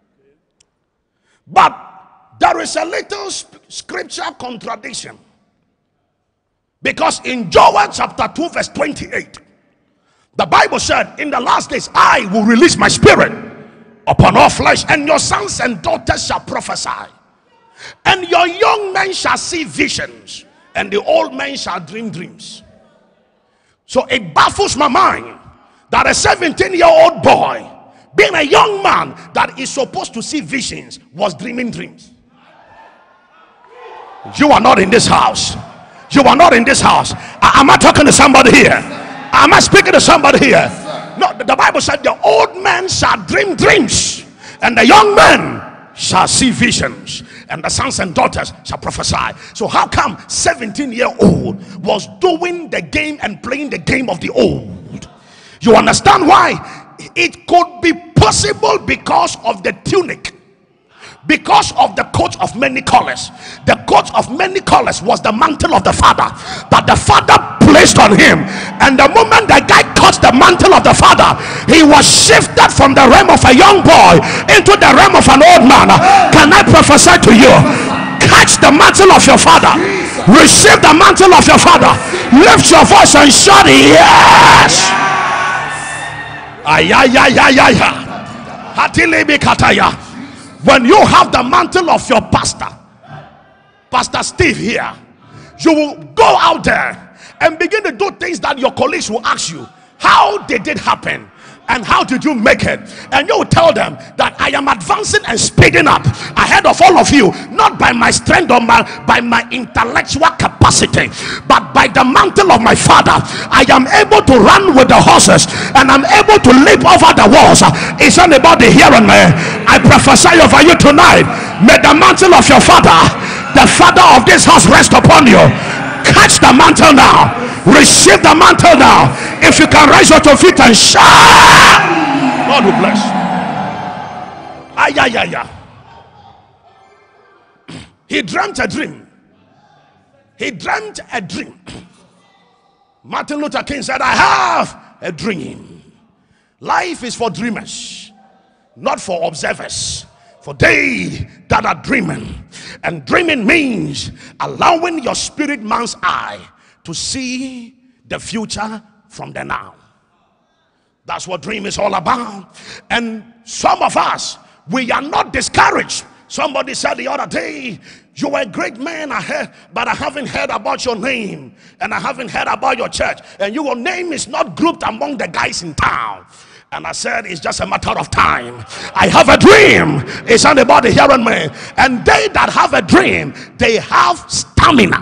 But there is a little scripture contradiction, because in Joel chapter 2 verse 28, the Bible said, in the last days I will release my spirit upon all flesh, and your sons and daughters shall prophesy, and your young men shall see visions, and the old men shall dream dreams. So it baffles my mind that a 17-year-old boy, being a young man that is supposed to see visions, was dreaming dreams. You are not in this house. You are not in this house. Am I talking to somebody here? Am I speaking to somebody here? No, the Bible said the old men shall dream dreams, and the young men shall see visions, and the sons and daughters shall prophesy. So how come 17-year-old was doing the game and playing the game of the old? You understand why? It could be possible because of the tunic, because of the coat of many colors. The coat of many colors was the mantle of the father that the father placed on him, and the moment the guy caught the mantle of the father, he was shifted from the realm of a young boy into the realm of an old man. Can I prophesy to you? Catch the mantle of your father, receive the mantle of your father, lift your voice and shout yes. When you have the mantle of your pastor, Pastor Steve here, you will go out there and begin to do things that your colleagues will ask you, how did it happen? And how did you make it? And you will tell them that I am advancing and speeding up ahead of all of you, not by my strength or by my intellectual capacity, but by the mantle of my father. I am able to run with the horses, and I'm able to leap over the walls. Is anybody hearing me? I prophesy over you tonight. May the mantle of your father, the father of this house, rest upon you. Catch the mantle now. Receive the mantle now. If you can rise up to your feet and shout, God will bless. He dreamt a dream. He dreamt a dream. Martin Luther King said, I have a dream. Life is for dreamers, not for observers. For they that are dreaming. And dreaming means allowing your spirit man's eye to see the future from the now. That's what dream is all about. And some of us, we are not discouraged. Somebody said the other day, you were a great man, but I haven't heard about your name, and I haven't heard about your church, and your name is not grouped among the guys in town. And I said, it's just a matter of time. I have a dream. Is anybody hearing me? And they that have a dream, they have stamina.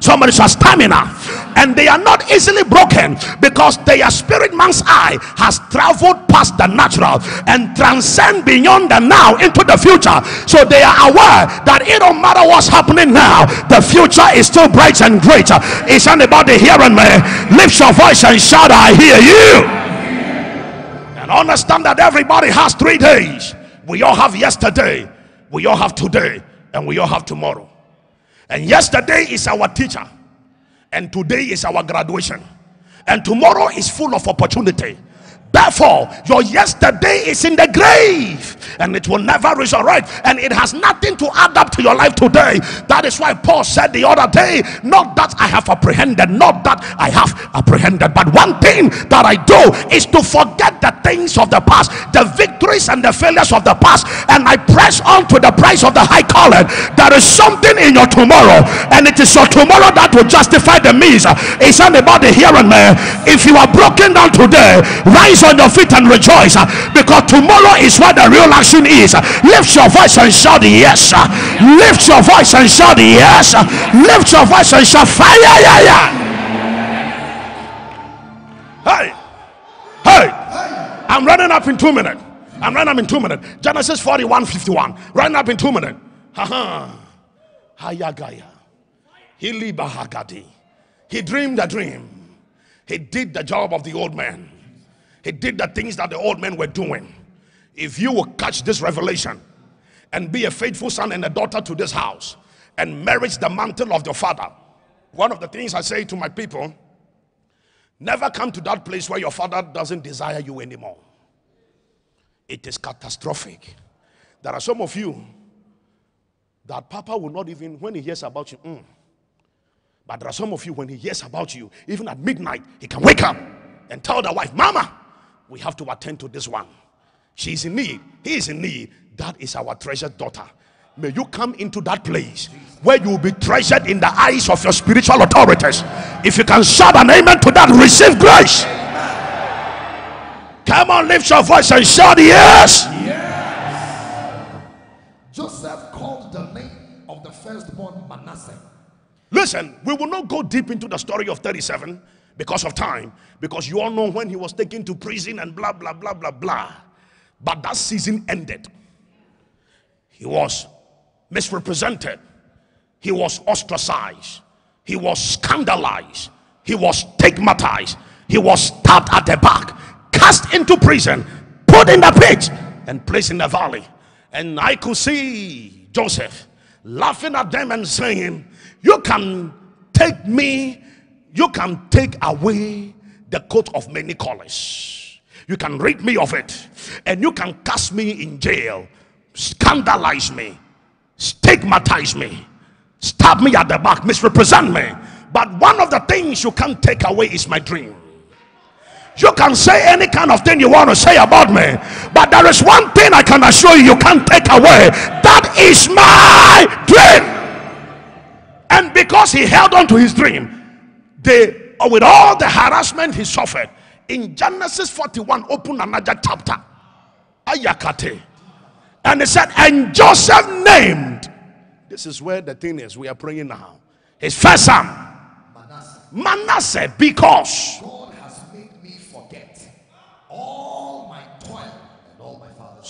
Somebody says stamina. And they are not easily broken because their spirit man's eye has traveled past the natural and transcend beyond the now into the future. So they are aware that it don't matter what's happening now, the future is still bright and great. Is anybody hearing me? Lift your voice and shout, I hear you. And understand that everybody has 3 days. We all have yesterday, we all have today, and we all have tomorrow. And yesterday is our teacher, and today is our graduation, and tomorrow is full of opportunity. Therefore, your yesterday is in the grave and it will never resurrect, and it has nothing to add up to your life today. That is why Paul said the other day, not that I have apprehended, not that I have apprehended, but one thing that I do is to forget the things of the past, the victories and the failures of the past, and I press on to the prize of the high calling. There is something in your tomorrow, and it is your tomorrow that will justify the means. Is anybody hearing me? If you are broken down today, rise on your feet and rejoice, because tomorrow is where the real action is. Lift your voice and shout yes. Lift your voice and shout yes. Lift your voice and shout fire. Hey, I'm running up in 2 minutes. I'm running up in 2 minutes. Genesis 41:51. Running up in 2 minutes. Hayagaya. He dreamed a dream. He did the job of the old man. He did the things that the old men were doing. If you will catch this revelation and be a faithful son and a daughter to this house and merit the mantle of your father, one of the things I say to my people, never come to that place where your father doesn't desire you anymore. It is catastrophic. There are some of you that Papa will not even, when he hears about you, but there are some of you, when he hears about you, even at midnight, he can wake up and tell the wife, Mama, we have to attend to this one. She's in need. He is in need. That is our treasured daughter. May you come into that place where you will be treasured in the eyes of your spiritual authorities. If you can shout an amen to that, receive grace. Come on, lift your voice and shout yes. Joseph called the name of the firstborn Manasseh. Listen, we will not go deep into the story of 37 because of time, because you all know when he was taken to prison and blah blah blah blah blah. But that season ended. He was misrepresented, he was ostracized, he was scandalized, he was stigmatized, he was stabbed at the back, cast into prison, put in the pit, and placed in the valley. And I could see Joseph laughing at them and saying, you can take me, you can take away the coat of many colors, you can rid me of it, and you can cast me in jail, scandalize me, stigmatize me, stab me at the back, misrepresent me, but one of the things you can't take away is my dream. You can say any kind of thing you want to say about me, but there is one thing I can assure you, you can't take away. That is my dream. And because he held on to his dream, with all the harassment he suffered, in Genesis 41, open another chapter, Ayakate, and it said, and Joseph named, this is where the thing is, we are praying now, his first son Manasseh, because God has made me forget all my toil and all my father's.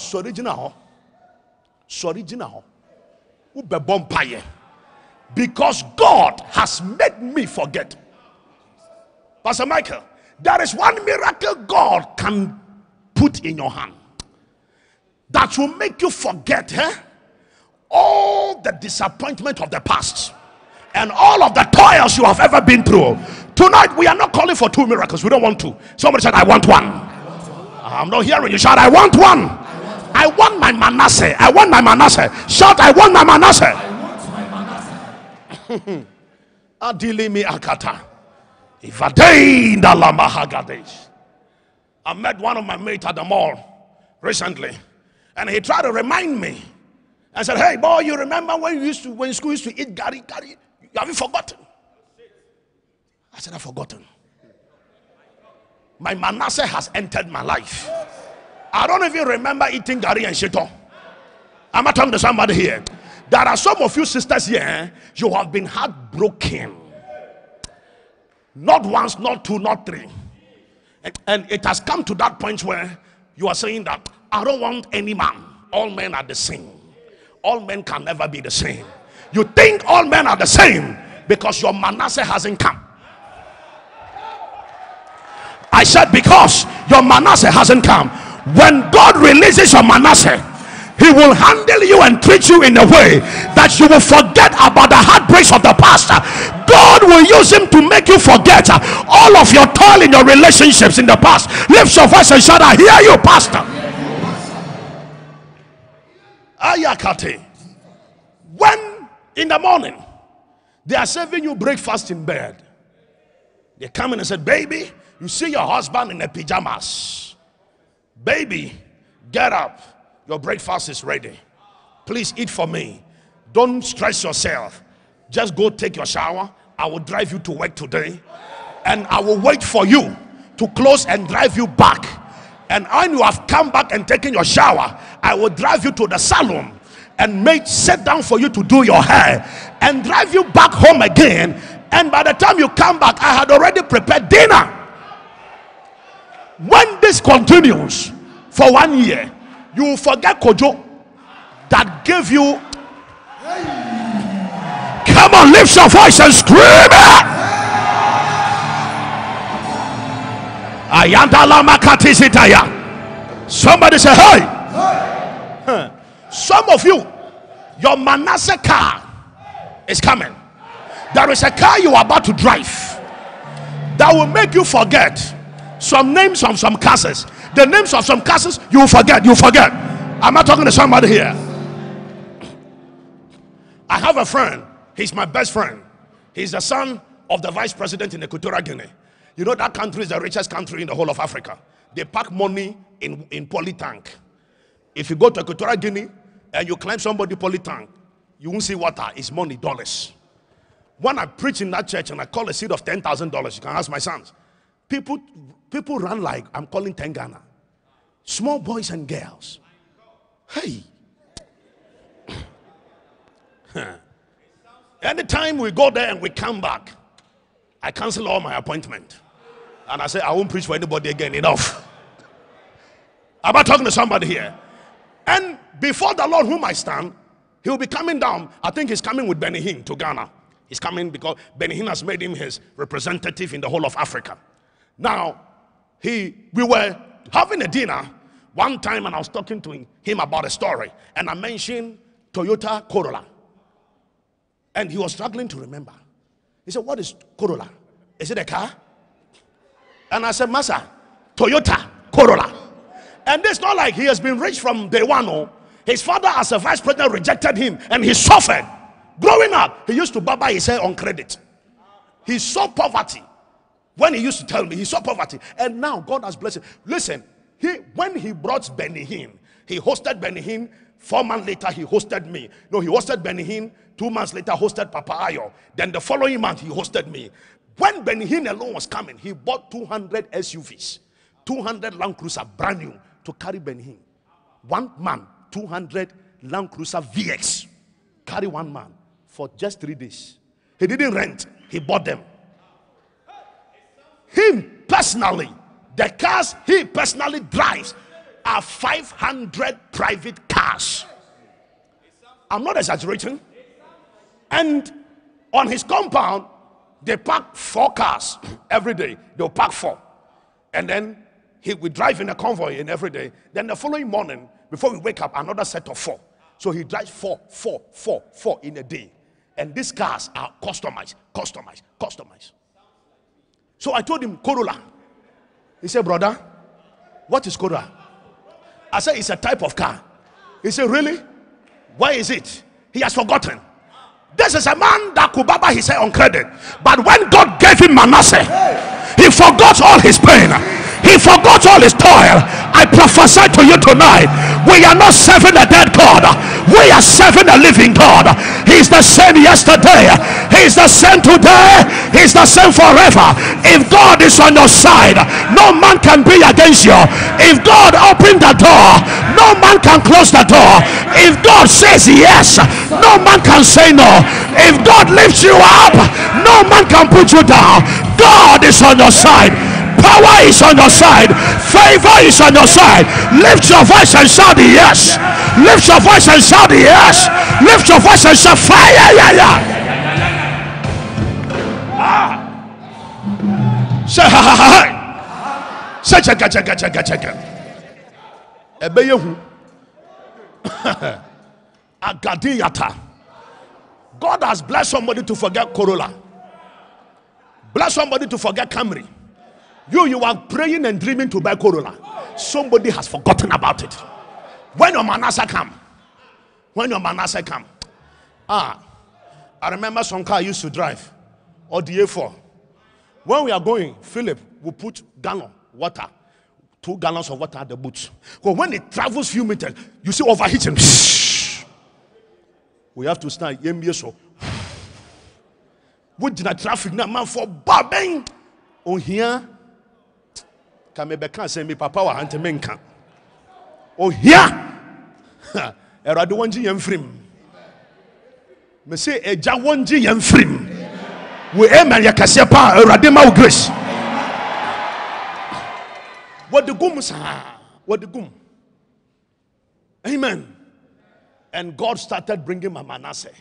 Because God has made me forget. Pastor Michael, there is one miracle God can put in your hand that will make you forget all the disappointment of the past and all of the toils you have ever been through. Tonight we are not calling for 2 miracles. We don't want 2. Somebody said, I want one. I'm not hearing you. Shout, I want one. I want my Manasseh. I want my Manasseh. Shout, I want my Manasseh. Adilimi akata. I met one of my mates at the mall recently, and he tried to remind me. I said, hey boy, you remember when school used to eat gari? Have you forgotten? I said, I've forgotten. My Manasseh has entered my life. I don't even remember eating gari and shito. I'm not talking to somebody here. There are some of you sisters here, you have been heartbroken Not once, not two, not three. And it has come to that point where you are saying that I don't want any man. All men are the same. All men can never be the same. You think all men are the same because your Manasseh hasn't come. I said because your Manasseh hasn't come. When God releases your Manasseh, he will handle you and treat you in a way that you will forget about the heartbreaks of the past. God will use him to make you forget all of your toil in your relationships in the past. Lift your voice and shout, I hear you, pastor. Ayakate. When in the morning they are serving you breakfast in bed, they come in and say, baby, you see your husband in the pajamas. Baby, get up. Your breakfast is ready. Please eat for me. Don't stress yourself. Just go take your shower. I will drive you to work today. And I will wait for you to close and drive you back. And when you have come back and taken your shower, I will drive you to the salon and sit down for you to do your hair and drive you back home again. And by the time you come back, I had already prepared dinner. When this continues for 1 year, you will forget Kojo that gave you. Come on, lift your voice and scream it. Somebody say, hey. Some of you, your Manasseh car is coming. There is a car you are about to drive that will make you forget some names of some classes. The names of some classes you will forget. You forget. I'm not talking to somebody here. I have a friend. He's my best friend. He's the son of the vice president in Equatorial Guinea. You know that country is the richest country in the whole of Africa. They pack money in poly tank. If you go to Equatorial Guinea and you climb somebody poly tank, you won't see water. It's money, dollars. When I preach in that church and I call a seed of $10,000, you can ask my sons. People run like I'm calling 10 Ghana. Small boys and girls. Hey. Anytime we go there and we come back, I cancel all my appointment. And I say, I won't preach for anybody again. Enough. I'm not talking to somebody here. And before the Lord whom I stand, he will be coming down. I think he's coming with Benny Hinn to Ghana. He's coming because Benny Hinn has made him his representative in the whole of Africa. Now, we were having a dinner one time and I was talking to him about a story. And I mentioned Toyota Corolla. And he was struggling to remember. He said, what is Corolla? Is it a car? And I said, Massa, Toyota Corolla. And it's not like he has been rich from day one. No. His father as a vice president rejected him and he suffered. Growing up, he used to baba his hair on credit. He saw poverty. When he used to tell me, he saw poverty. And now God has blessed him. Listen, when he brought Benny Hinn, he hosted Benny Hinn. 4 months later, he hosted me. No, he hosted Benny Hinn. 2 months later, hosted Papa Ayo. Then the following month, he hosted me. When Benny Hinn alone was coming, he bought 200 SUVs, 200 Land Cruiser, brand new, to carry Benny Hinn. 1 man, 200 Land Cruiser VX, carry 1 man for just 3 days. He didn't rent, he bought them. Him personally, the cars he personally drives are 500 private cars. I'm not exaggerating. And on his compound, they park 4 cars every day. They'll park 4. And then we drive in a convoy in every day. Then the following morning, before we wake up, another set of 4. So he drives 4 in a day. And these cars are customized. So I told him, Corolla. He said, brother, what is Corolla? I said, it's a type of car. He said, really? Why is it? He has forgotten. This is a man that could baba his hair on credit. But when God gave him Manasseh, he forgot all his pain. He forgot all his toil. I prophesy to you tonight, we are not serving a dead God. We are serving a living God. He's the same yesterday, he's the same today, he's the same forever. If God is on your side, no man can be against you. If God opened the door, no man can close the door. If God says yes, no man can say no. If God lifts you up, no man can put you down. God is on your side. Power is on your side. Favor is on your side. Lift your voice and shout yes. Lift your voice and shout yes. Lift your voice and shout fire. Yeah, yeah. Say ha ha ha. Say check. Ebeyehu. Agadiyata. God has blessed somebody to forget Corolla. Bless somebody to forget Camry. You are praying and dreaming to buy Corolla. Somebody has forgotten about it. When your Manasseh come, I remember some car I used to drive, or the A4. When we are going, Philip will put gallon water, 2 gallons of water at the boot. Because when it travels few meters, you see overheating. We have to start. What did the traffic now man for babing on here? Can say me papa wa ante menka. Oh here. Erado wanji yem frim. Me say eja wanji yem frim. We amen yakase pa erade ma wo grace. What the gum sa? What the gum? Amen. And God started bringing my Manasseh.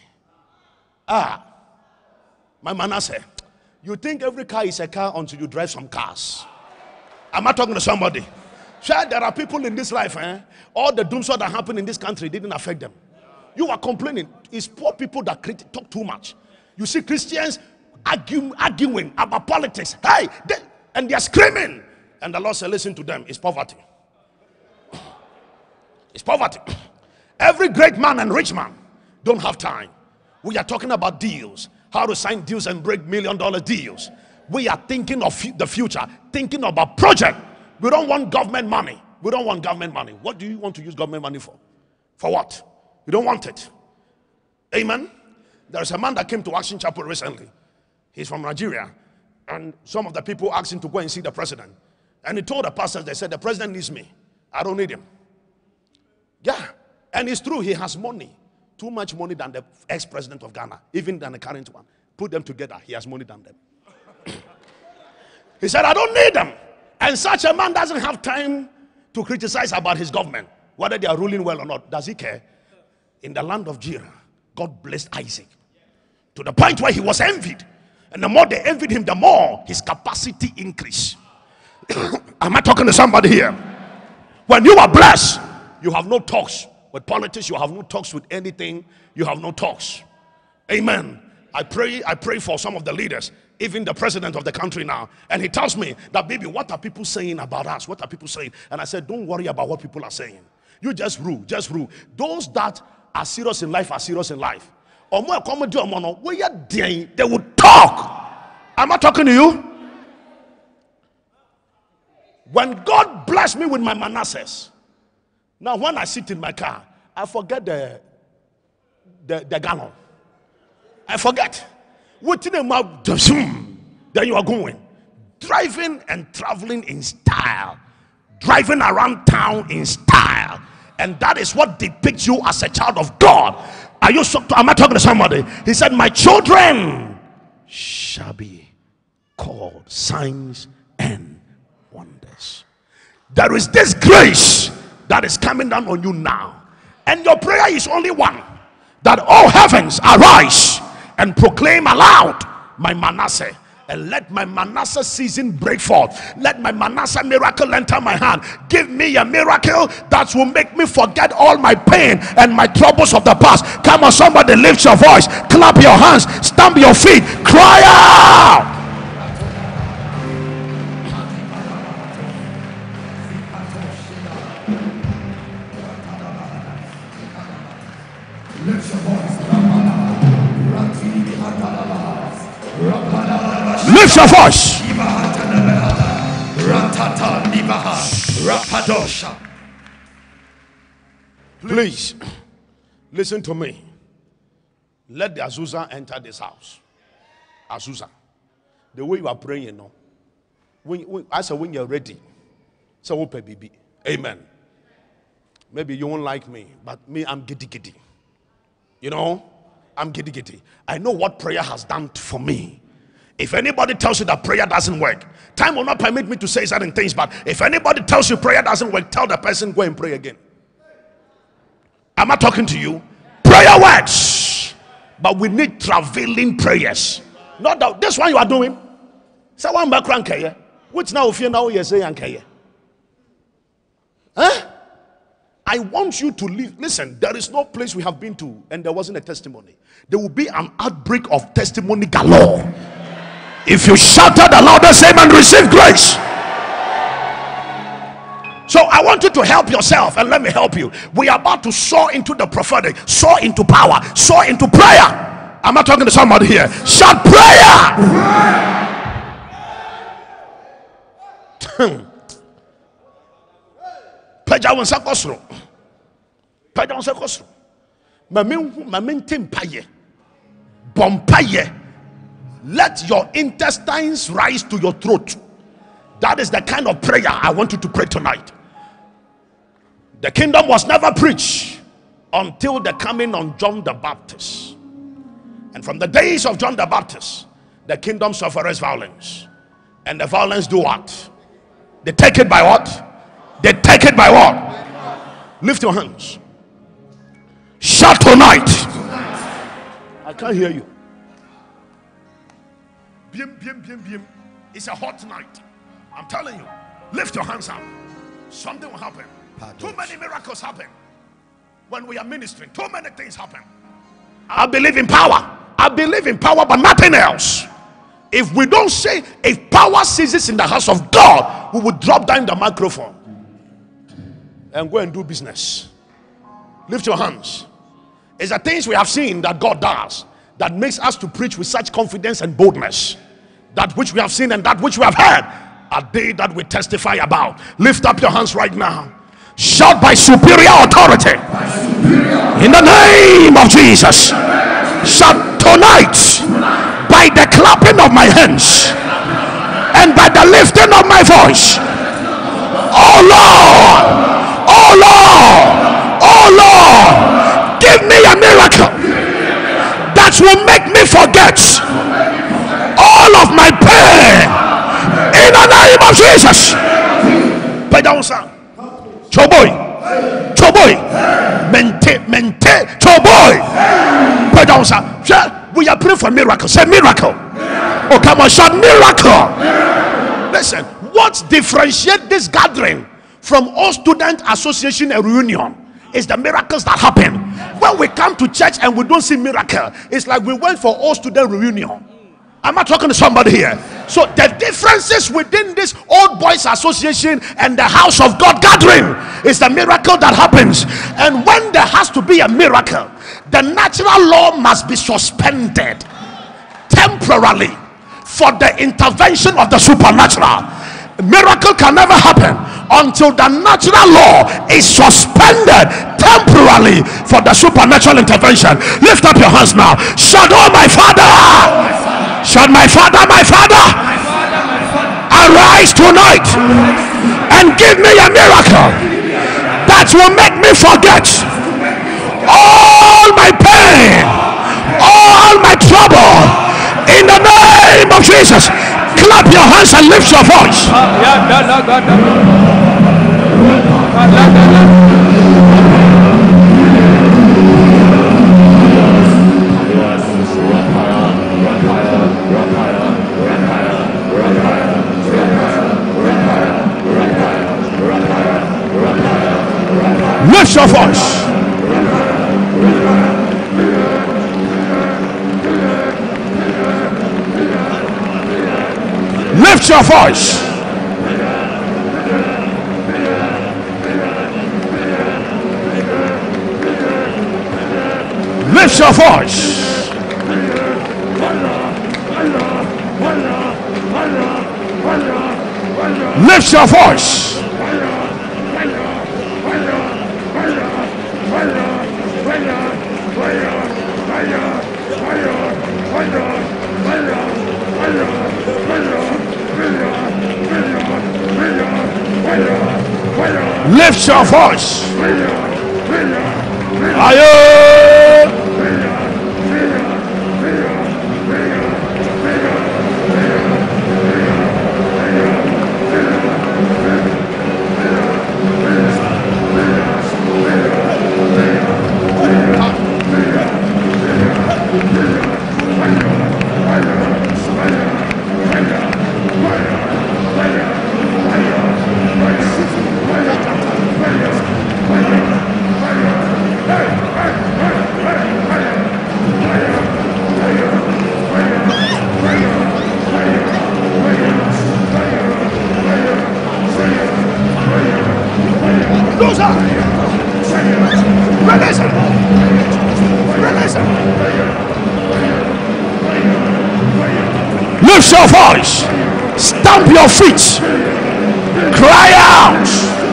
My Manasseh. You think every car is a car until you drive some cars. Am I talking to somebody? Sure, there are people in this life, all the doomsday that happened in this country didn't affect them. You are complaining. It's poor people that talk too much. You see Christians arguing about politics. Hey, and they're screaming. And the Lord said, listen to them. It's poverty. It's poverty. Every great man and rich man don't have time. We are talking about deals. How to sign deals and break $1 million deals. We are thinking of the future, thinking about project. We don't want government money. We don't want government money. What do you want to use government money for? For what? You don't want it. Amen. There's a man that came to Action Chapel recently. He's from Nigeria. And some of the people asked him to go and see the president. And he told the pastors, they said, the president needs me. I don't need him. Yeah. And it's true, he has money. Too much money than the ex-president of Ghana, even than the current one. Put them together, he has money than them. He said, I don't need them. And such a man doesn't have time to criticize about his government, whether they are ruling well or not. Does he care? In the land of Jira, God blessed Isaac to the point where he was envied. And the more they envied him, the more his capacity increased. Am I talking to somebody here? When you are blessed, you have no talks with politics, you have no talks with anything, you have no talks. Amen. I pray for some of the leaders, even the president of the country now, and he tells me that, baby, what are people saying about us? What are people saying? And I said, don't worry about what people are saying. You just rule, just rule. Those that are serious in life are serious in life. Or more comedy or mono, they will talk. Am I talking to you? When God blessed me with my Manassehs, now when I sit in my car, I forget the gallon. I forget. Within a mouth, then you are going. Driving and traveling in style. Driving around town in style. And that is what depicts you as a child of God. Am I talking to somebody? He said, my children shall be called signs and wonders. There is this grace that is coming down on you now. And your prayer is only one. That all heavens arise and proclaim aloud my Manasseh. And let my Manasseh season break forth. Let my Manasseh miracle enter my hand. Give me a miracle that will make me forget all my pain and my troubles of the past. Come on, somebody lift your voice. Clap your hands. Stamp your feet. Cry out. Lift your voice. Please listen to me. Let the Azusa enter this house. Azusa. The way you are praying, you know. I said when you're ready. So open baby. Amen. Maybe you won't like me, but me, I'm giddy. You know, I'm giddy. I know what prayer has done for me. If anybody tells you that prayer doesn't work, time will not permit me to say certain things, but if anybody tells you prayer doesn't work, tell the person, go and pray again. Am I talking to you? Prayer works, but we need traveling prayers. Not that this one you are doing. Say one background care. Which now if you know you say care. Huh? I want you to live. Listen, there is no place we have been to and there wasn't a testimony. There will be an outbreak of testimony galore. If you shouted the loudest amen, receive grace. So I want you to help yourself and let me help you. We are about to soar into the prophetic, soar into power, soar into prayer. I'm not talking to somebody here. Shout prayer. Peja won sakosro. Peja won sakosro. Mamin tempaye. Bompaye. Let your intestines rise to your throat. That is the kind of prayer I want you to pray tonight. The kingdom was never preached until the coming on John the Baptist. And from the days of John the Baptist, the kingdom suffers violence. And the violence do what? They take it by what? They take it by what? Lift your hands. Shout tonight. I can't hear you. It's a hot night. I'm telling you. Lift your hands up. Something will happen. Too many miracles happen when we are ministering. Too many things happen. I believe in power. I believe in power, but nothing else. If we don't say, if power ceases in the house of God, we will drop down the microphone and go and do business. Lift your hands. It's the things we have seen that God does that makes us to preach with such confidence and boldness. That which we have seen and that which we have heard are they that we testify about. Lift up your hands right now. Shout by superior authority. In the name of Jesus. Shout tonight by the clapping of my hands and by the lifting of my voice. Oh Lord, oh Lord, oh Lord, give me a miracle that will make me forget all of my pain in the name of Jesus. Pay down, sir. Choboy, choboy, mente, choboy. Pay down, sir. We are praying for miracle. Say miracle. Oh, come on, shout miracle. Listen, what differentiates this gathering from all student association and reunion is the miracles that happen. When we come to church and we don't see miracle, it's like we went for all student reunion. I'm not talking to somebody here. So the differences within this old boys association and the house of God gathering is the miracle that happens. And when there has to be a miracle, the natural law must be suspended temporarily for the intervention of the supernatural. Miracle can never happen until the natural law is suspended temporarily for the supernatural intervention. Lift up your hands now. Shout, oh my Father. Shout, my Father, my Father. Arise tonight and give me a miracle that will make me forget all my pain, all my trouble, in the name of Jesus. Clap your hands and lift your voice. Lift your voice. Lift your voice. Lift your voice. Lift your voice. Lift your voice. Aye. Lift your voice. Stamp your feet. Cry out.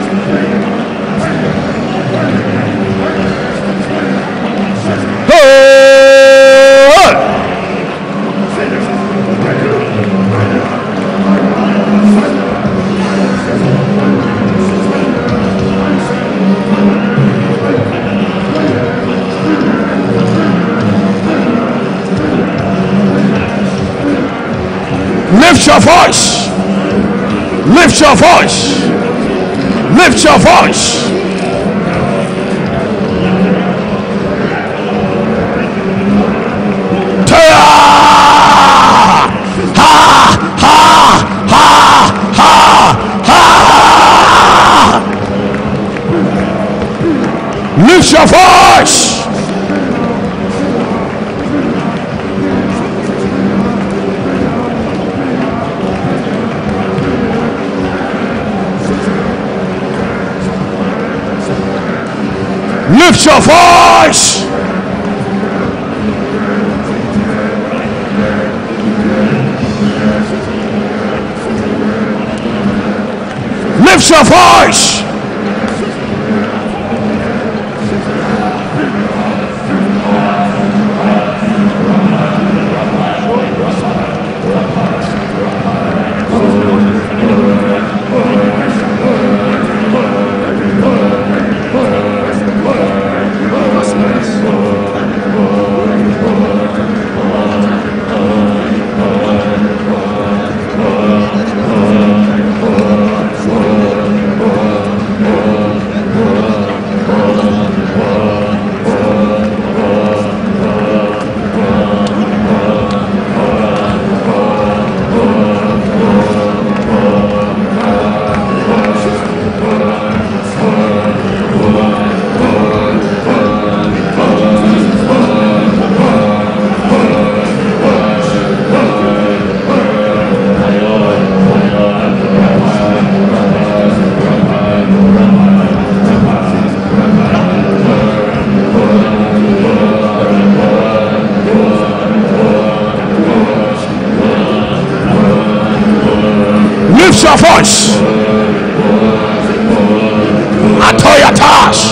Lift your voice. Lift your voice. Lift your voice. Lift your voice. Lift your voice. Lift your voice. Lift your voice. Atoyatas.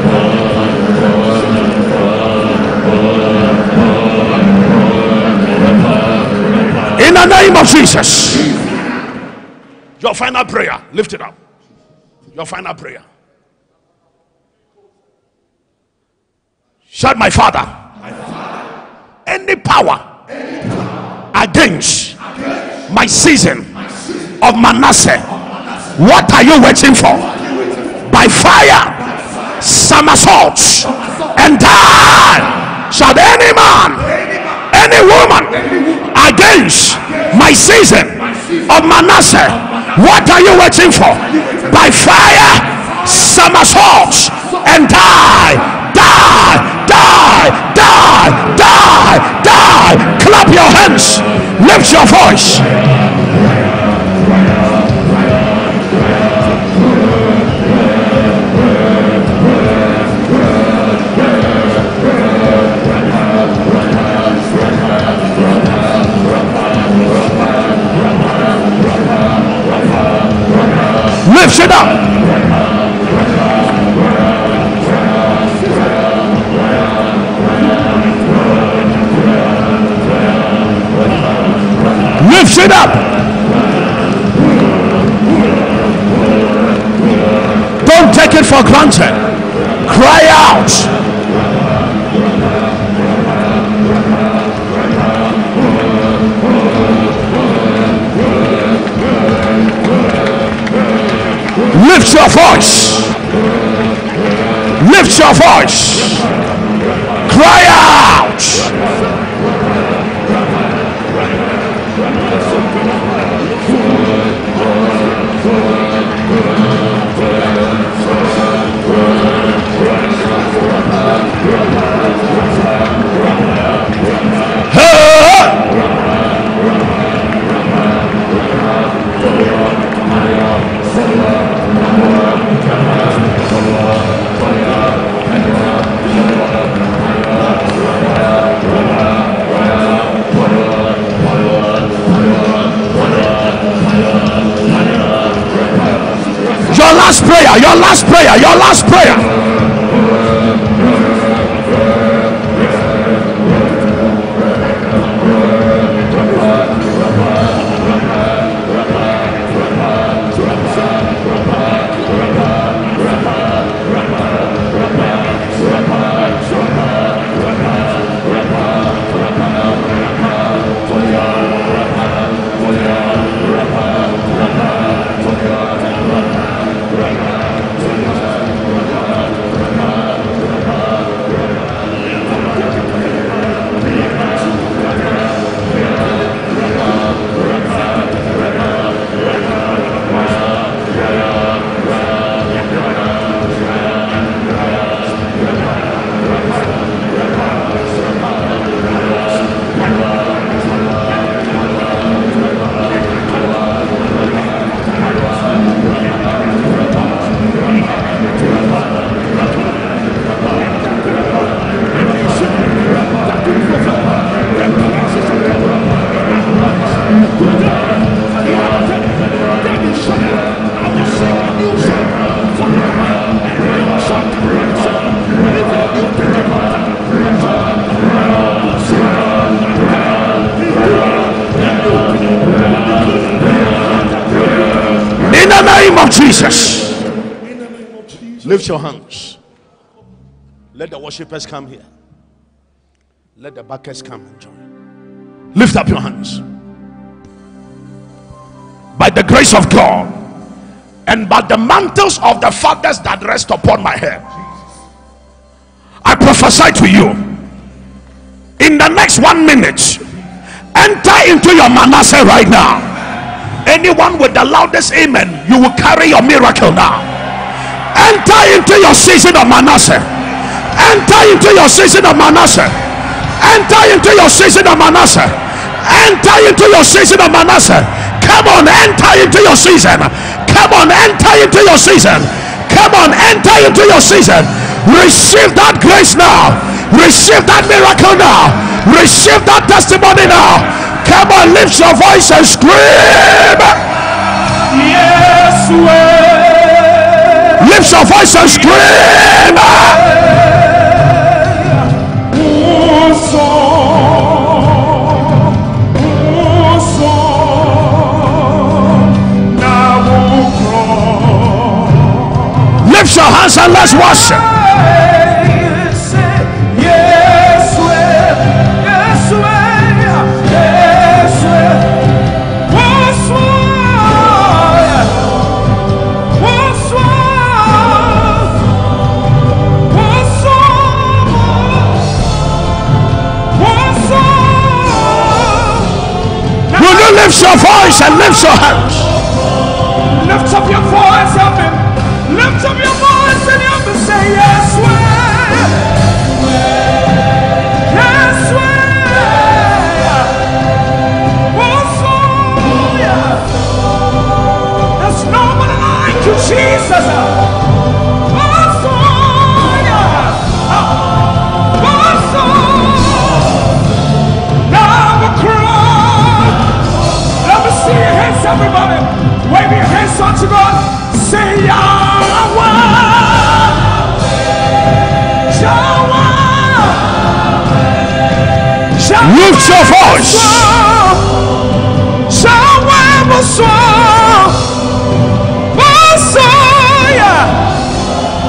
In the name of Jesus. Your final prayer. Lift it up. Your final prayer. Shout, my Father. Any power against my season of Manasseh, what are you waiting for? By fire, somersaults, and die. Shall any man, any woman against my season of Manasseh, what are you waiting for? By fire, somersaults, and die. Die, die, die, die, die. Clap your hands. Lift your voice. Lift it up. Lift it up. Don't it for granted. Cry out. Lift your voice. Lift your voice. Cry out. Your last prayer, your last prayer, your last prayer. Jesus. Lift your hands. Let the worshippers come here. Let the backers come and join. Lift up your hands. By the grace of God and by the mantles of the fathers that rest upon my head, I prophesy to you, in the next 1 minute, enter into your Manasseh right now. Anyone with the loudest amen, you will carry your miracle now. Enter into your season of Manasseh. Enter into your season of Manasseh. Enter into your season of Manasseh. Enter into your season of Manasseh. Come on, enter into your season. Come on, enter into your season. Come on, enter into your season. Receive that grace now. Receive that miracle now. Receive that testimony now. Come on, lift your voice and scream. Yes, way. Lift your voice and scream. Lift your hands and let's worship. Lift your voice and lift your hands. Lift up your voice, help him. Lift up your voice and help him say yes, way. Yes, way. There's no one like you, Jesus. Everybody, wave your hands unto God. Say Yahweh, Yahweh. Lift your voice. Yahweh,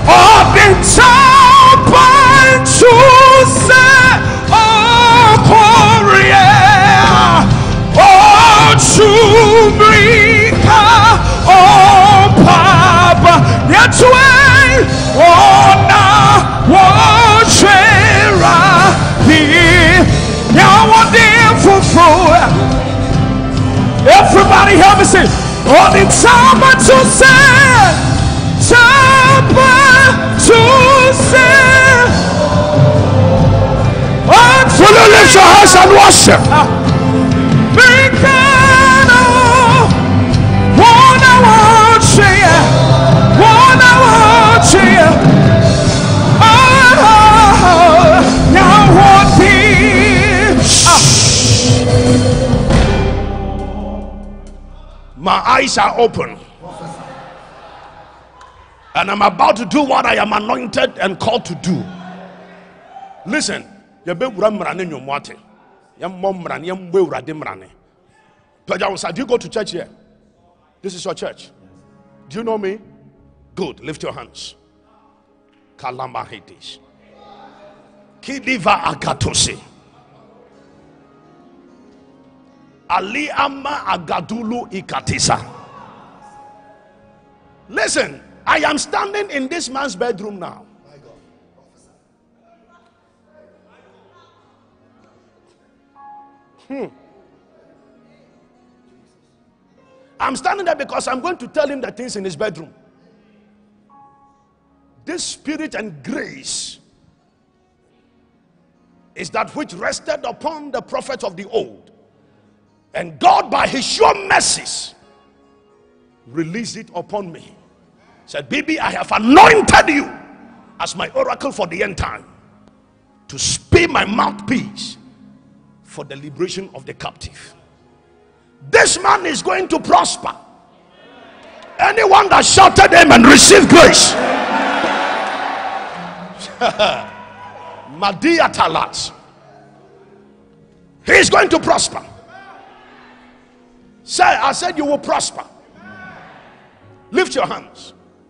Everybody help me sing. Oh, the time to say, time to say. So you lift your hands and worship. My eyes are open, and I'm about to do what I am anointed and called to do. Listen, do you go to church here? This is your church. Do you know me? Good. Lift your hands. Kalama Hades. Kidiva Agatose. Ali Amma Agadulu Ikatisa. Listen, I am standing in this man's bedroom now. I'm standing there because I'm going to tell him the things in his bedroom. This spirit and grace is that which rested upon the prophets of the old. And God, by his sure mercies, released it upon me. Said, baby, I have anointed you as my oracle for the end time, to speak my mouthpiece for the liberation of the captive. This man is going to prosper. Anyone that shouted him and received grace. Madia Talat. He is going to prosper. Say, I said you will prosper. Lift your hands.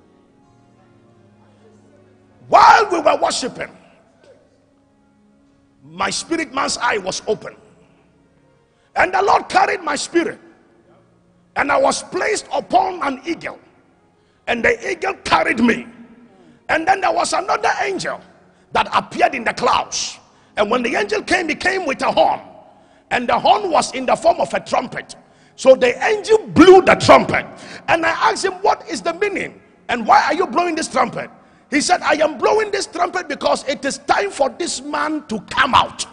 While we were worshiping, my spirit man's eye was open, and the Lord carried my spirit, and I was placed upon an eagle, and the eagle carried me. And then there was another angel that appeared in the clouds, and when the angel came, he came with a horn, and the horn was in the form of a trumpet. So the angel blew the trumpet, and I asked him, what is the meaning and why are you blowing this trumpet? He said, I am blowing this trumpet because it is time for this man to come out.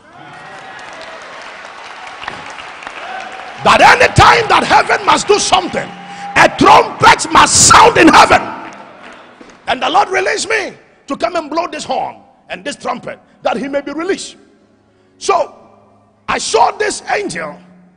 That any time that heaven must do something, a trumpet must sound in heaven. And the Lord released me to come and blow this horn and this trumpet, that he may be released. So I saw this angel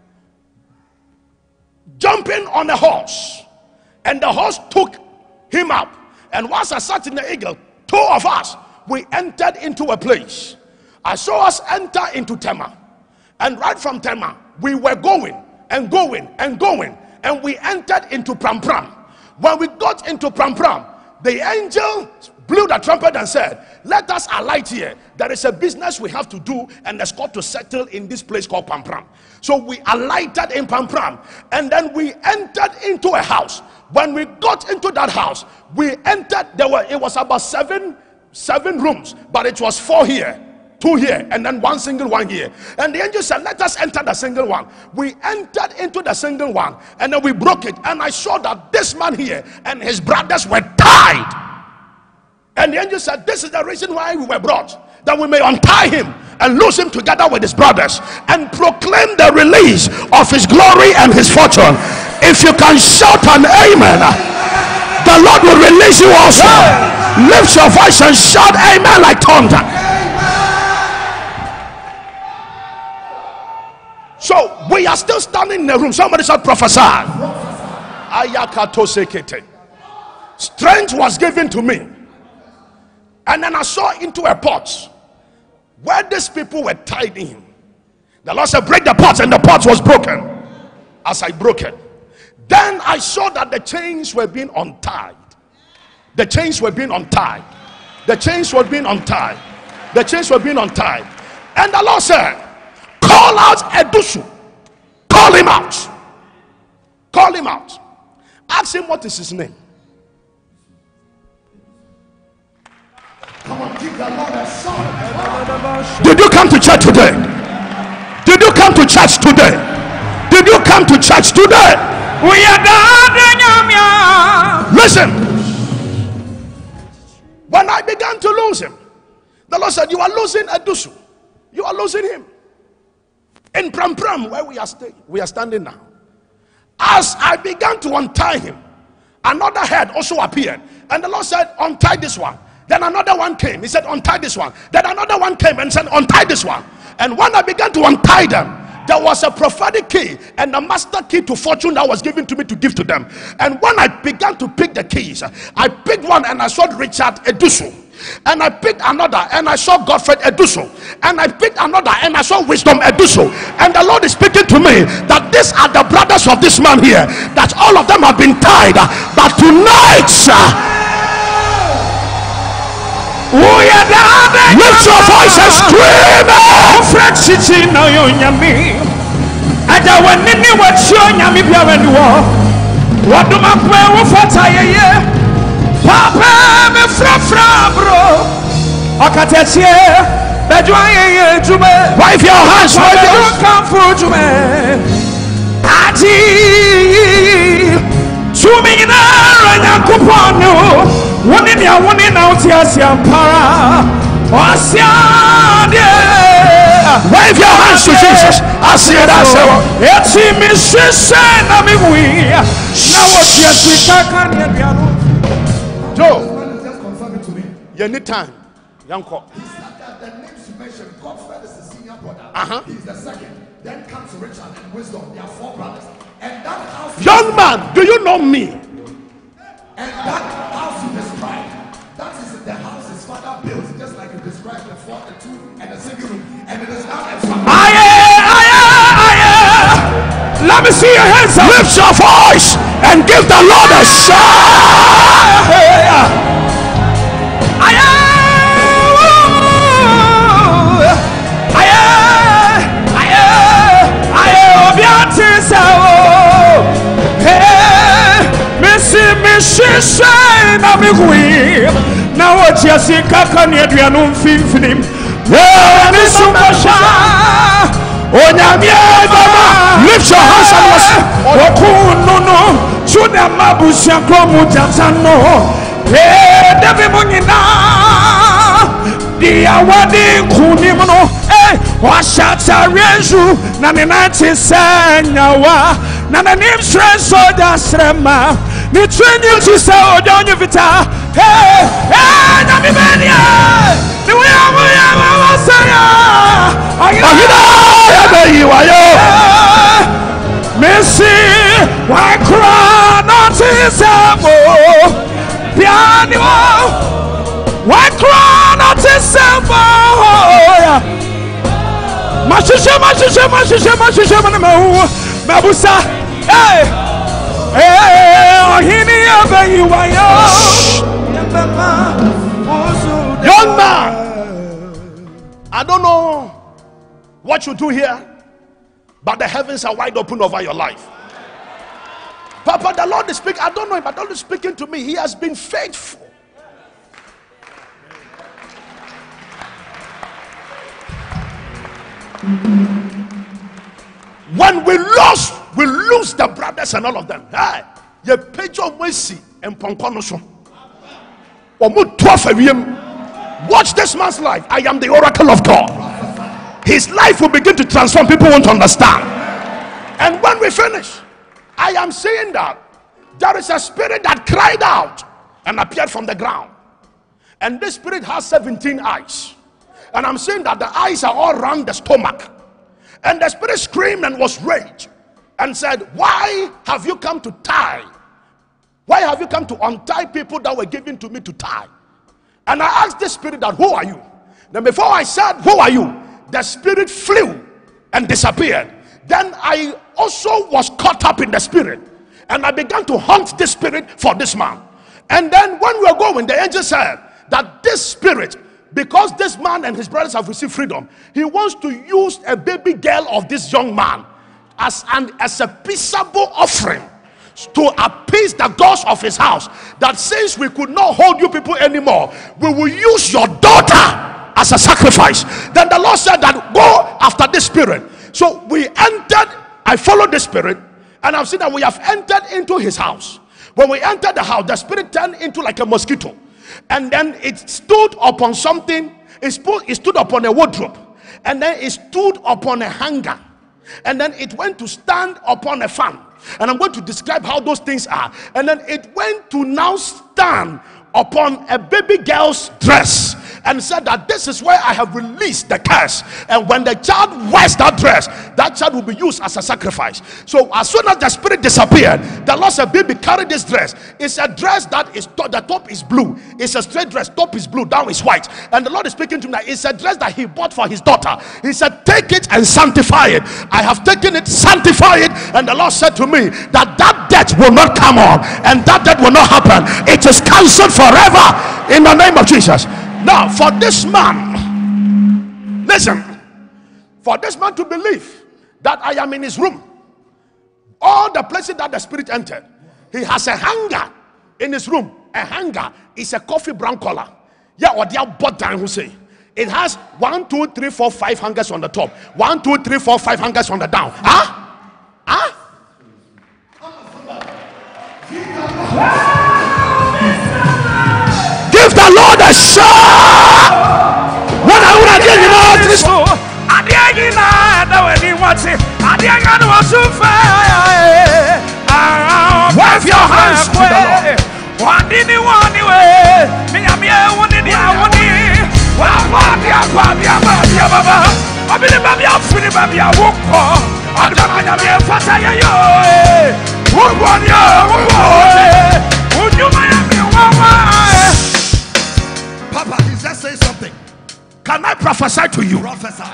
jumping on a horse, and the horse took him up. And once I sat in the eagle, two of us, we entered into a place. I saw us enter into Tema, and right from Tema we were going and going and going, and we entered into Pram Pram. When we got into Pram Pram, the angel blew the trumpet and said, let us alight here. There is a business we have to do, and there's got to settle in this place called Pram Pram. So we alighted in Pram Pram, and then we entered into a house. When we got into that house, we entered, it was about seven rooms, but it was 4 here, 2 here, and then 1 single one here. And the angel said, let us enter the single one. We entered into the single one, and then we broke it, and I saw that this man here and his brothers were tied. And the angel said, this is the reason why we were brought, that we may untie him and loose him together with his brothers and proclaim the release of his glory and his fortune. If you can shout an amen, the Lord will release you also. Lift your voice and shout amen like thunder. So we are still standing in the room. Somebody shout prophesy. Strength was given to me. And then I saw into a pot where these people were tied in. The Lord said, break the pot, and the pot was broken. As I broke it, then I saw that the chains were being untied. The chains were being untied. The chains were being untied. The chains were being untied. And the Lord said, call out Edusu. Call him out. Call him out. Ask him what is his name. Come on, give the Lord a shout. Did you come to church today? Did you come to church today? Did you come to church today? Listen. When I began to lose him, the Lord said, you are losing Edusu. You are losing him. In Pram Pram, where we are standing now. As I began to untie him, another head also appeared. And the Lord said, untie this one. Then another one came. He said, untie this one. Then another one came and said, untie this one. And when I began to untie them, there was a prophetic key and a master key to fortune that was given to me to give to them. And when I began to pick the keys, I picked one and I saw Richard Edusu. And I picked another and I saw Godfrey Edusu. And I picked another and I saw Wisdom Edusu. And the Lord is speaking to me that these are the brothers of this man here, that all of them have been tied. But tonight, lift your voice and scream. Papa me fra bro Okatetie bedwaye jume Wave your hands, wave your hands. Come for jume Ati Chumi na Yankuponu Woni na utiasia para Osiade Wave your hands to Jesus. I see it, I say Eti mi shise na mi wi Na wotiasia kanya Joe, Just confirm it to me. you need time. Yanko. He said that the names you mentioned, Godfrey is the senior brother. He's the second. Then comes Richard and Wisdom. They are four brothers. And that house. Young man, do you know me? And that house you described, that is the house his father built, just like you described the 4, the 2, and the single room. And it is now a Let me see your hands up. Lift your voice and give the Lord a shout. Now what you see, Kakani, you are no finfinim. Lift your hands and worship. Washata reju na ninati sanyawa na nanim stress oda srema ni twini chisa oda onyu vita na mibenia ni wuya wasaya Ahida yabe yiwayo Messi why cry not isamo piani why cry not isamo Mashisha Mabusa Young man, I don't know what you do here, but the heavens are wide open over your life. Papa, the Lord is speaking. I don't know him, but the Lord is speaking to me. He has been faithful. When we lose the brothers and all of them. Hey, you page of mercy and ponkonoso. Watch this man's life. I am the oracle of God. His life will begin to transform. People won't understand. And when we finish, I am saying that there is a spirit that cried out and appeared from the ground. And this spirit has 17 eyes. And I'm saying that the eyes are all around the stomach. And the spirit screamed and was raged and said, why have you come to tie? Why have you come to untie people that were given to me to tie? And I asked the spirit that, who are you? Then before I said, who are you? The spirit flew and disappeared. Then I also was caught up in the spirit. And I began to hunt the spirit for this man. And then when we were going, the angel said that this spirit, because this man and his brothers have received freedom, he wants to use a baby girl of this young man as a peaceable offering to appease the gods of his house. That since we could not hold you people anymore, we will use your daughter as a sacrifice. Then the Lord said that go after this spirit. So we entered, I followed the spirit, and I've seen that we have entered into his house. When we entered the house, the spirit turned into like a mosquito, and then it stood upon something. It stood upon a wardrobe, and then it stood upon a hanger, and then it went to stand upon a fan. And I'm going to describe how those things are. And then it went to now stand upon a baby girl's dress and said that this is where I have released the curse, and when the child wears that dress, that child will be used as a sacrifice. So as soon as the spirit disappeared, the Lord said, baby, carry this dress. It's a dress that is the top is blue, it's a straight dress, top is blue, down is white. And the Lord is speaking to me that it's a dress that he bought for his daughter. He said, take it and sanctify it. I have taken it, sanctify it. And the Lord said to me that that debt will not come on, and that debt will not happen. It is cancelled forever in the name of Jesus. Now, for this man, listen, for this man to believe that I am in his room, all the places that the spirit entered, he has a hanger in his room. A hanger is a coffee brown color. Yeah, or the button who say it has 1, 2, 3, 4, 5 hangers on the top, 1, 2, 3, 4, 5 hangers on the down. Give the Lord a shout. When I would have given you this, wave your hands to the Lord. Papa, he just say something. Can I prophesy to you? Prophesy.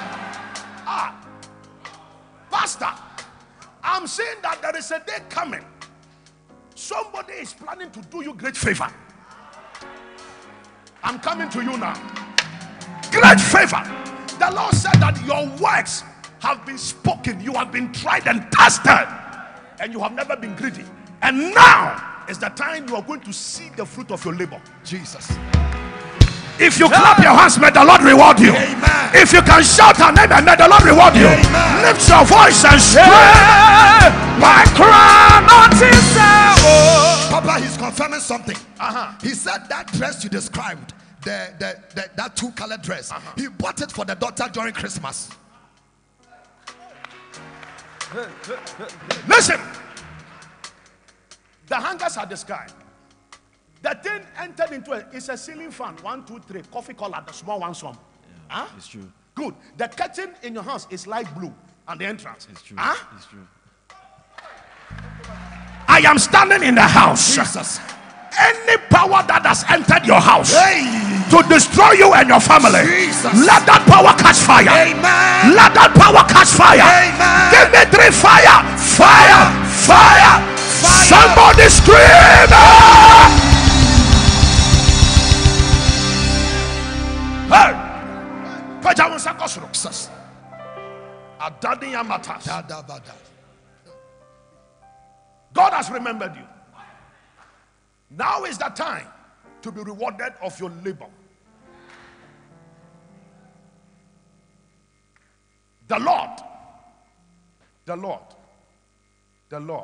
Pastor, I'm saying that there is a day coming. Somebody is planning to do you great favor. I'm coming to you now. Great favor. The Lord said that your works have been spoken, you have been tried and tested, and you have never been greedy. And now is the time you are going to see the fruit of your labor. Jesus. If you clap your hands, may the Lord reward you. Amen. If you can shout an amen, may the Lord reward you. Amen. Lift your voice and scream. My crown not is Papa, he's confirming something. He said that dress you described, that two-colored dress, he bought it for the daughter during Christmas. Listen, the hangers are described. The thing entered into it's a ceiling fan. 1, 2, 3. Coffee color, the small one. Some. Yeah, it's true. Good. The curtain in your house is light blue, and the entrance. It's true. It's true. I am standing in the house. Jesus. Any power that has entered your house to destroy you and your family, Jesus. Let that power catch fire. Amen. Let that power catch fire. Amen. Give me 3 fire. Fire. Fire. Fire. Somebody scream. God has remembered you. Now is the time to be rewarded of your labor. The Lord.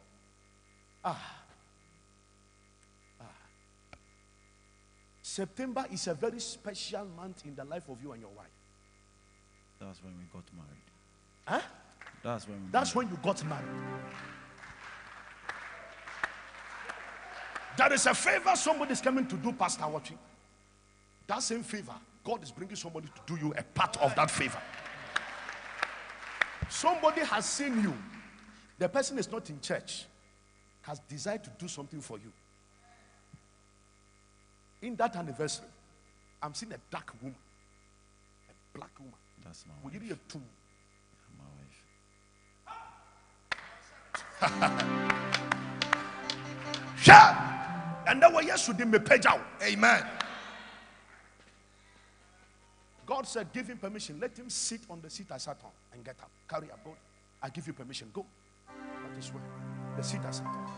September is a very special month in the life of you and your wife. That's when we got married. Huh? That's when you got married. There is a favor somebody is coming to do, Pastor watching. That same favor, God is bringing somebody to do you a part of that favor. Somebody has seen you. The person is not in church, has desired to do something for you. In that anniversary, I'm seeing a dark woman, a black woman. That's my Will you wife. be a tomb? My wife. Sure. And then yes, you didn't page out. Amen. God said, give him permission. Let him sit on the seat I sat on and get up. Carry up. Go. I give you permission. Go. That is where the seat I sat on.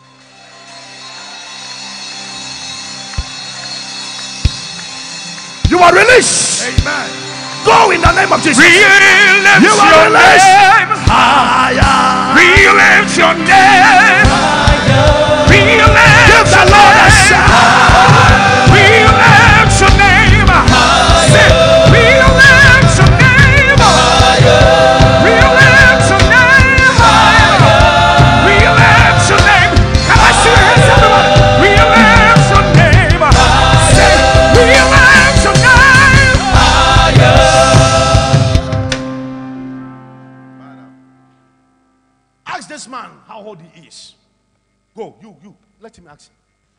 You are released. Amen. Go in the name of Jesus. We lift You are your released. name Higher. We lift your name higher. We lift Give the Lord a shout. We lift your name higher. We lift your name higher. We lift your name higher. We lift your name. Can I see your hands, everybody? We lift your name higher. We lift your name higher. Ask this man how old he is. Go, you. Let him ask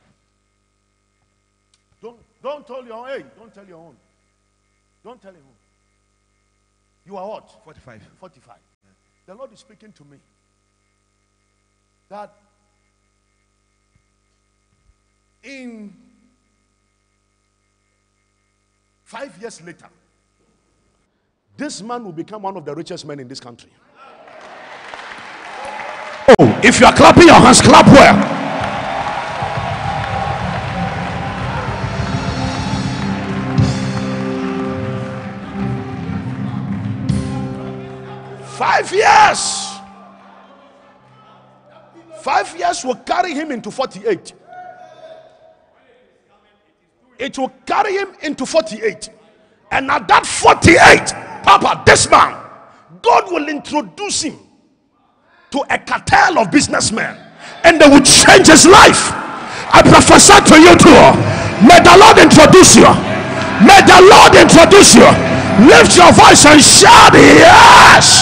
him. Don't tell your own age. Don't tell your own. Don't tell him. You are what? 45. 45. The Lord is speaking to me that in 5 years later, this man will become one of the richest men in this country. Oh, if you are clapping your hands, clap well. Five years will carry him into 48. It will carry him into 48. And at that 48, Papa, this man, God will introduce him to a cartel of businessmen, and they will change his life. I prophesy to you too. May the Lord introduce you. May the Lord introduce you. Lift your voice and shout yes.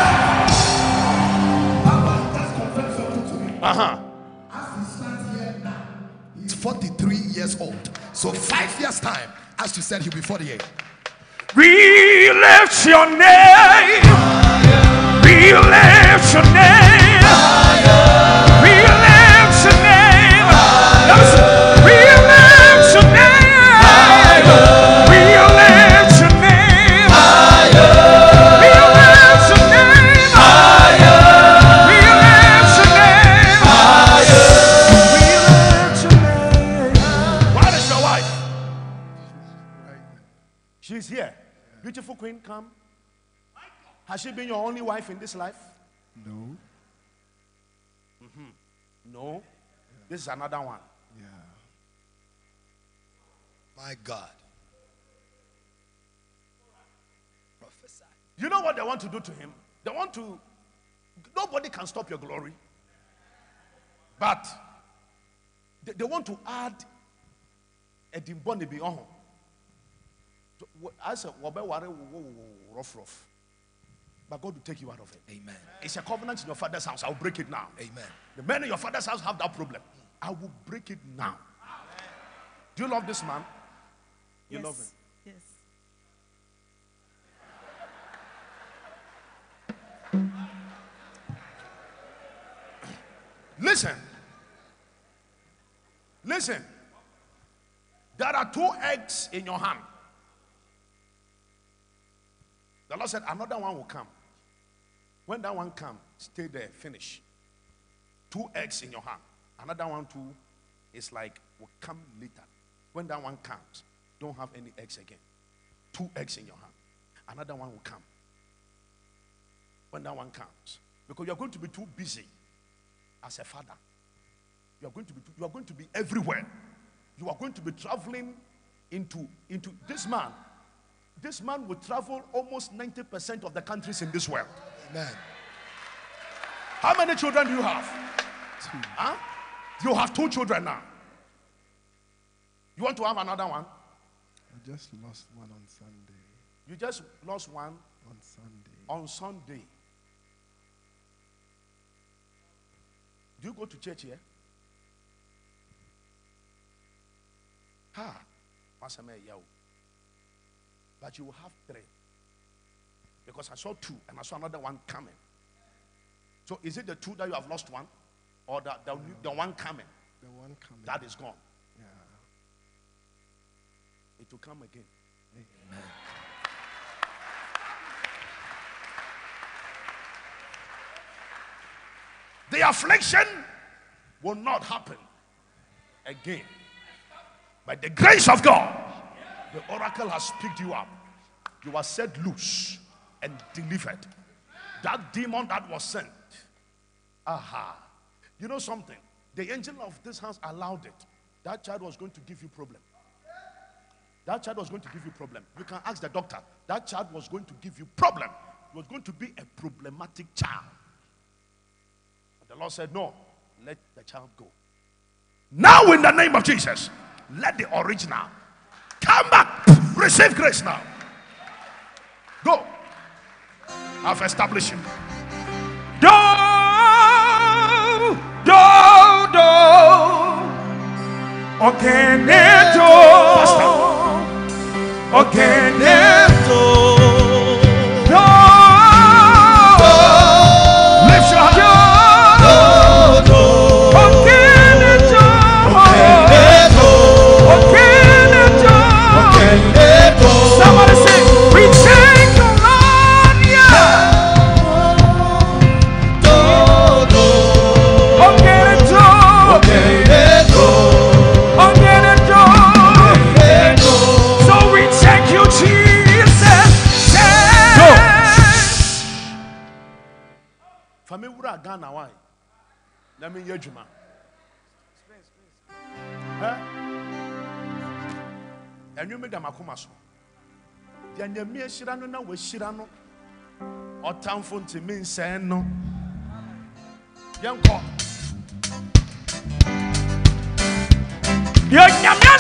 As he stands here now, he's 43 years old. So 5 years time, as you said, he'll be 48. We lift your name. We lift your name. We lift your name. We lift your name. We lift your name. We lift your name. We lift your name. We lift your name. Where is your wife? She's here. Beautiful queen, come. Has she been your only wife in this life? No. No. This is another one. Yeah. My God. Prophesy. You know what they want to do to him? They want to. Nobody can stop your glory. But they want to add a dimboni beyond. I said, rough. But God will take you out of it. Amen. It's a covenant in your father's house. I'll break it now. Amen. The men in your father's house have that problem. I will break it now. Do you love this man? You love him? Yes. Listen. There are 2 eggs in your hand. The Lord said another one will come. When that one comes, stay there, finish. 2 eggs in your hand. Another one too is like will come later. When that one comes, don't have any eggs again. 2 eggs in your hand. Another one will come. When that one comes, because you are going to be too busy as a father. You are going to be everywhere. You are going to be traveling into this man. This man will travel almost 90% of the countries in this world. Amen. How many children do you have? 2. Huh? You have 2 children now. You want to have another one? I just lost one on Sunday. You just lost one On Sunday. on Sunday. Do you go to church here? But you will have 3. Because I saw 2 and I saw another one coming. So is it the 2 that you have lost one? Or the one coming? The one coming. That is gone. Yeah. It will come again. Amen. The affliction will not happen again. By the grace of God, the oracle has picked you up. You are set loose and delivered. That demon that was sent. Aha. You know something? The angel of this house allowed it. That child was going to give you problem. That child was going to give you problem. You can ask the doctor. That child was going to give you problem. It was going to be a problematic child. But the Lord said, no, let the child go. Now in the name of Jesus, let the original come back. Receive grace now. Go. I've established him. Do. Okay, neto. Okay, neto. Lift your hand. Somebody say, we take the Lord, yeah. So we thank you, Jesus. Famewura Ghana why? Let me hear you, man. And you made them akumaso. The enemy shirano na we shirano. Or town phone to me say no. Young call. Give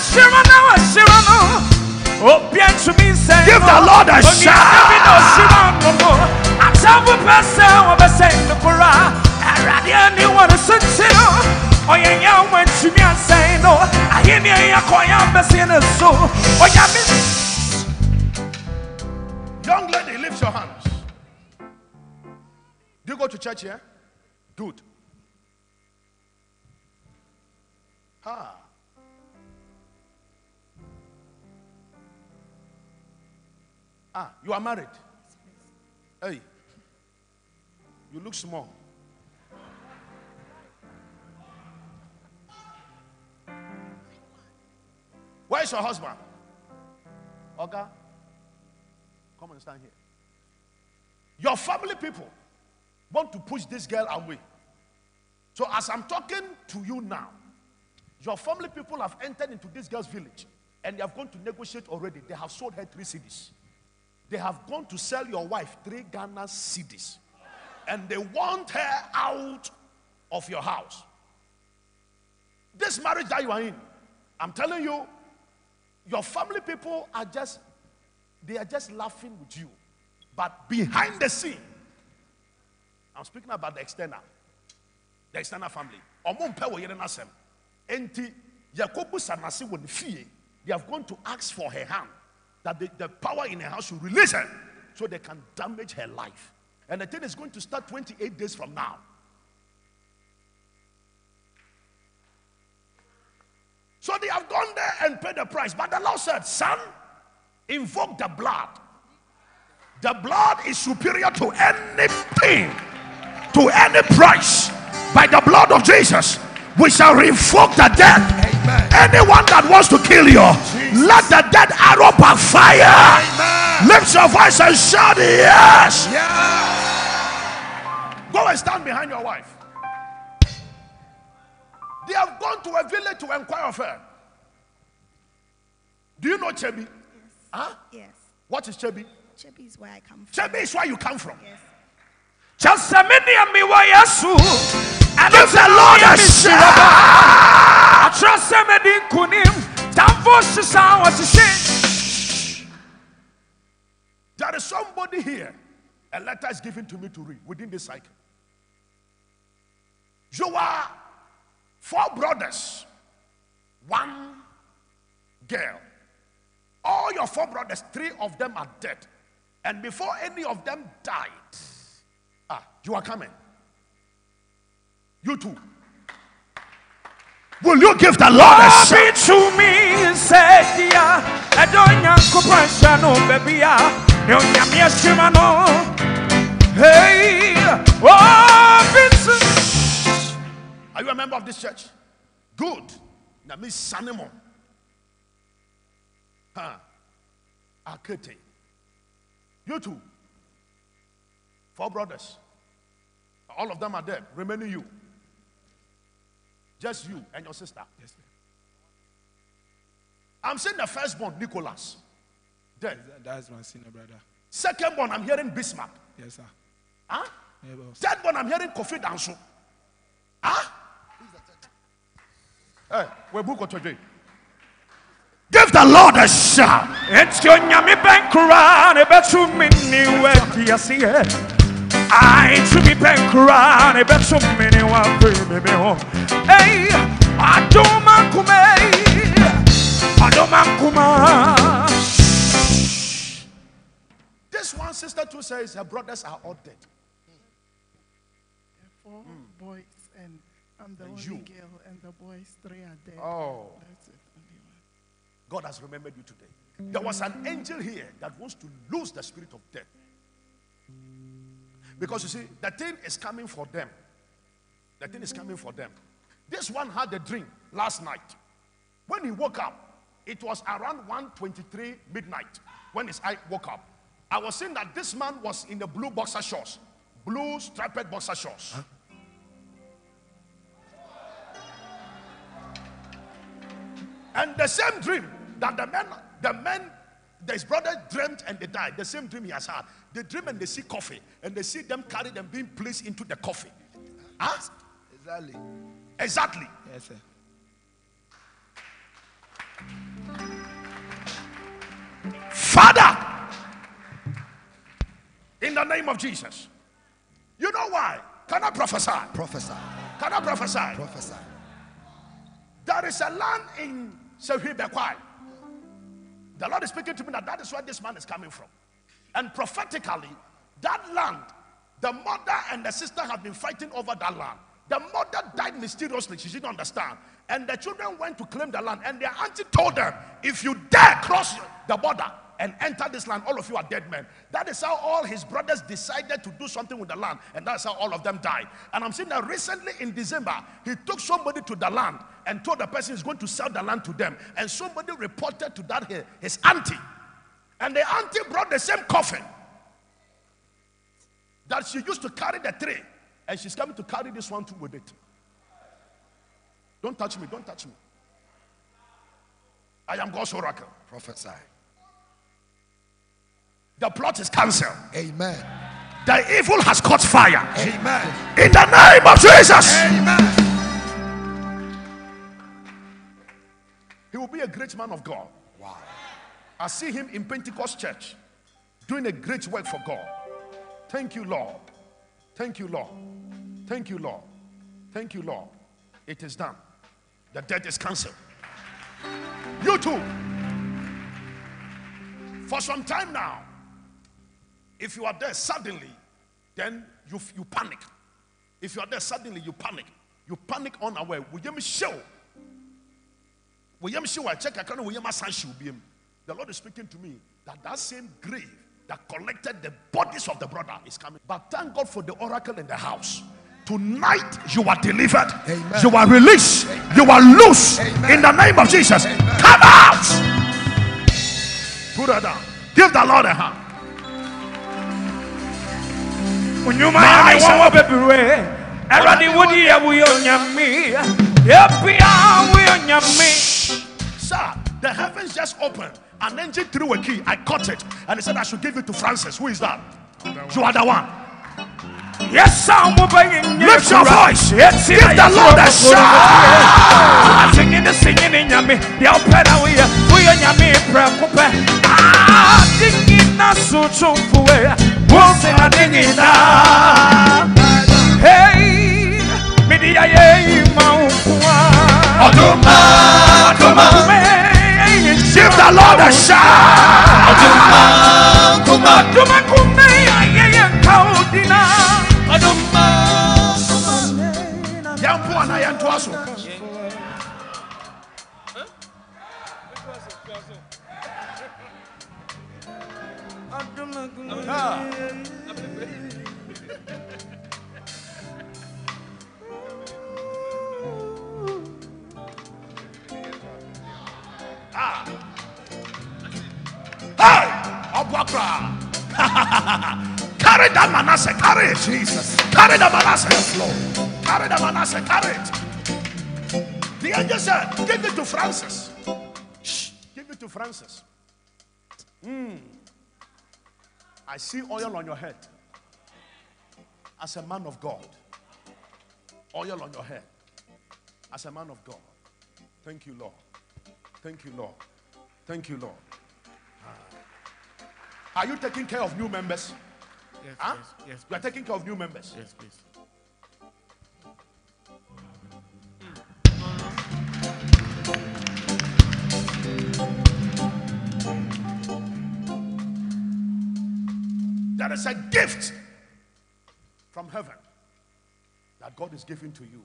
the Lord a shout. Young lady, lift your hands. Do you go to church here? Good. You are married. Hey, you look small. Where is your husband? Oga, come and stand here. Your family people want to push this girl away. So as I'm talking to you now, your family people have entered into this girl's village and they have gone to negotiate already. They have sold her 3 cedis. They have gone to sell your wife 3 Ghana cedis. And they want her out of your house. This marriage that you are in, I'm telling you, your family people are just laughing with you. But behind the scene, I'm speaking about the external family. They have gone to ask for her hand, that the power in her house should release her so they can damage her life. And the thing is going to start 28 days from now. So they have gone there and paid the price. But the Lord said, son, invoke the blood. The blood is superior to anything, to any price. By the blood of Jesus, we shall revoke the dead. Amen. Anyone that wants to kill you, let the dead arrow backfire. Amen. Lift your voice and shout yes. Yeah. Go and stand behind your wife. They have gone to a village to inquire of her. Do you know Chebi? Yes. Huh? Yes. What is Chebi? Chebi is where I come from. Chebi is where you come from. Yes. Just a minute, me why yasu. Give the Lord a shout. I trust him and kunim. Time for sound what to say. There is somebody here. A letter is given to me to read within this cycle. You are 4 brothers, 1 girl. All your 4 brothers, 3 of them are dead. And before any of them died, you are coming. You too. Will you give the Lord a shout? To me, said, "Yeah, I don't know, baby, hey, are you a member of this church? Good. That means Sanemo. Akete. You two. 4 brothers. All of them are dead. Remaining you. Just you and your sister. Yes, sir. I'm saying the firstborn, Nicholas. Dead. That's my senior brother. Secondborn, I'm hearing Bismarck. Yes, sir. Huh? Yeah, boss. Thirdborn, I'm hearing Kofi Danso. Huh? Hey, we book today. Give the Lord a shout. It's your yummy bank around a bet to me new you see it. I to be bank around a bet to me one baby home. Hey, I don't man This one sister too says her brothers are all dead. 4 boys and I'm the only girl, and the boys 3 are dead. Oh. That's it. God has remembered you today. There was an angel here that wants to lose the spirit of death. Because you see, the thing is coming for them. The thing is coming for them. This one had a dream last night. When he woke up, it was around 1:23 midnight when his eye woke up. I was saying that this man was in the blue boxer shorts. Blue striped boxer shorts. Huh? And the same dream that his brother dreamt and they died. The same dream he has had. They dream and they see coffee. And they see them carry them being placed into the coffee. Huh? Exactly. Exactly. Yes, sir. Father, in the name of Jesus. You know why? Can I prophesy? Prophesy. Can I prophesy? Prophesy. There is a land in Sehubekwai. The Lord is speaking to me that is where this man is coming from. And prophetically, that land, the mother and the sister have been fighting over that land. The mother died mysteriously. She didn't understand. And the children went to claim the land. And their auntie told them, if you dare cross the border and enter this land, all of you are dead men. That is how all his brothers decided to do something with the land. And that's how all of them died. And I'm saying that recently in December, he took somebody to the land and told the person he's going to sell the land to them. And somebody reported to that his auntie. And the auntie brought the same coffin that she used to carry the tray. And she's coming to carry this one too with it. Don't touch me, don't touch me. I am God's oracle. Prophesy. The plot is cancelled. Amen. The evil has caught fire. Amen. In the name of Jesus. Amen. He will be a great man of God. Wow. I see him in Pentecost Church doing a great work for God. Thank you, Lord. Thank you, Lord. Thank you, Lord. Thank you, Lord. It is done. The debt is cancelled. You too. For some time now, if you are there suddenly, then you panic. If you are there suddenly, you panic. You panic unaware. The Lord is speaking to me that same grave that collected the bodies of the brother is coming. But thank God for the oracle in the house. Tonight you are delivered. Amen. You are released. Amen. You are loose. Amen. In the name of Jesus. Amen. Come out. Put her down. Give the Lord a hand. Sir, the heavens just opened. An angel threw a key. I caught it. And he said I should give it to Francis. Who is that? You are the one. Yes, I'm lift your voice. Give the Lord a shout. Singing in Yami. The opera we are Yami. Singing a suit for once in a dingin. Hey, Media give the Lord a shout. Hey! Carry that Manasseh, carry it, Jesus. Carry the Manasseh, yes, Lord. Carry the Manasseh, carry it. The angel said, give it to Francis. Shh, give it to Francis. I see oil on your head. As a man of God. Oil on your head. As a man of God. Thank you, Lord. Thank you, Lord. Thank you, Lord. Are you taking care of new members? Yes, Huh? yes. You are taking care of new members? Yes, please. There is a gift from heaven that God is giving to you.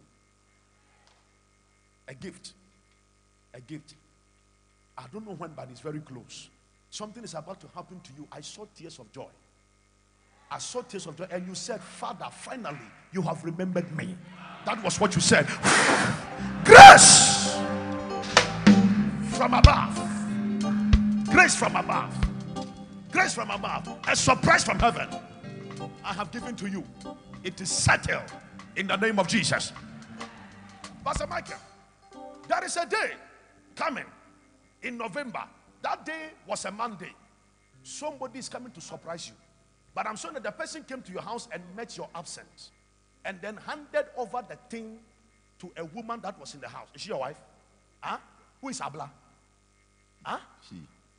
A gift. A gift. I don't know when, but it's very close. Something is about to happen to you. I saw tears of joy. I saw tears of joy. And you said, Father, finally, you have remembered me. That was what you said. Grace from above. Grace from above. Grace from above. A surprise from heaven. I have given to you. It is settled in the name of Jesus. Pastor Michael, there is a day coming in November. That day was a Monday. Somebody is coming to surprise you. But I'm sorry that the person came to your house and met your absence and then handed over the thing to a woman that was in the house. Is she your wife? Huh? Who is Abla? Huh? She.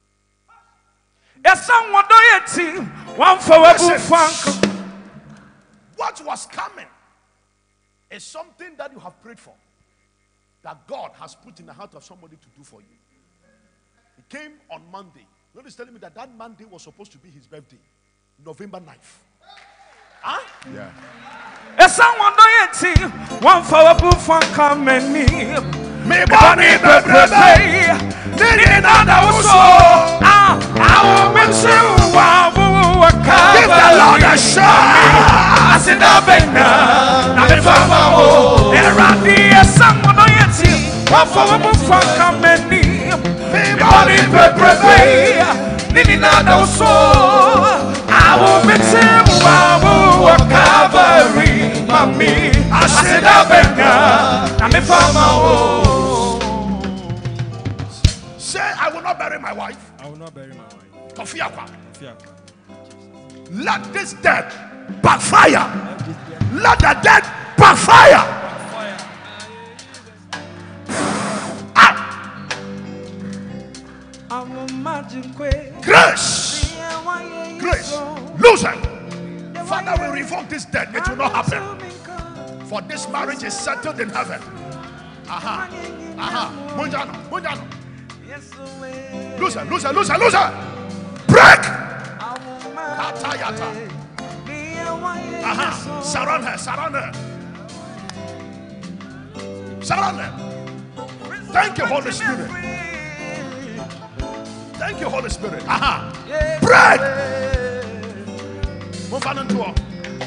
What was coming is something that you have prayed for, that God has put in the heart of somebody to do for you. He came on Monday. God is telling me that that Monday was supposed to be his birthday, November 9th. Huh? Yeah. One for a booth one come and me. Me bonnie the birthday. Didn't know I will miss you. Give the Lord a shout. I said, I beg now. I'm in Fama. And around here, someone one for a booth one come and me. Me bonnie the birthday. Didn't know I will miss you. Calvary, mommy. I said, I beg now. I'm in Fama. Say, I will not bury my wife. I will not bury my wife. Kofiakwa. Fear. Let this death backfire. Let the death backfire. Grace. Grace. Lose it. Father, we revoke this death. It will not happen. For this marriage is settled in heaven. Aha. Aha. Munjano. Munjano. Lose it. Lose it. Lose it. Lose it. Break. Katayata. Aha. Surround her. Surround her. Surround her. Thank you, Holy Spirit. Thank you, Holy Spirit. Aha. Break. Move on into her.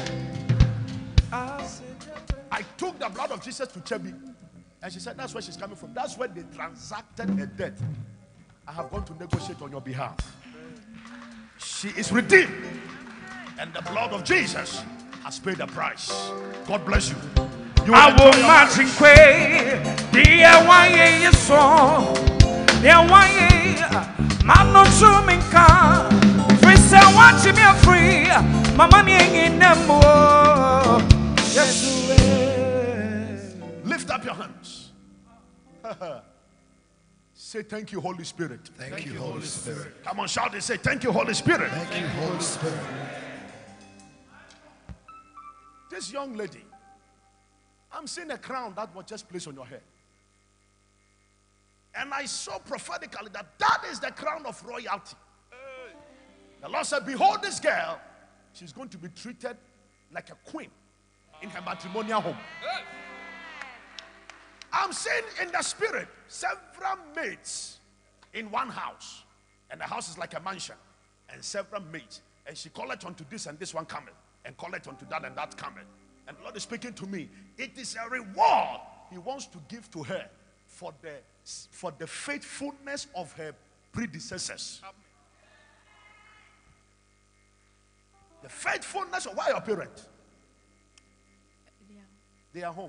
I took the blood of Jesus to Chebi, and she said that's where she's coming from. That's where they transacted a debt. I have gone to negotiate on your behalf. She is redeemed, and the blood of Jesus has paid the price. God bless you. I will not inquire. Dear, why you so? Dear, why I'm not zooming car. Free, say, watch me free. My money ain't in them more. Yes, lift up your hands. Say thank you, Holy Spirit. Thank you, Holy Spirit. Come on, shout and say thank you, Holy Spirit. Thank you, Holy Spirit. This young lady, I'm seeing a crown that was just placed on your head. And I saw prophetically that that is the crown of royalty. The Lord said, behold this girl. She's going to be treated like a queen in her matrimonial home. I'm seeing in the spirit several maids in one house. And the house is like a mansion. And several maids. And she called it onto this and this one coming. And call it onto that and that coming. And the Lord is speaking to me. It is a reward He wants to give to her for the faithfulness of her predecessors. The faithfulness of why your parents? They are home.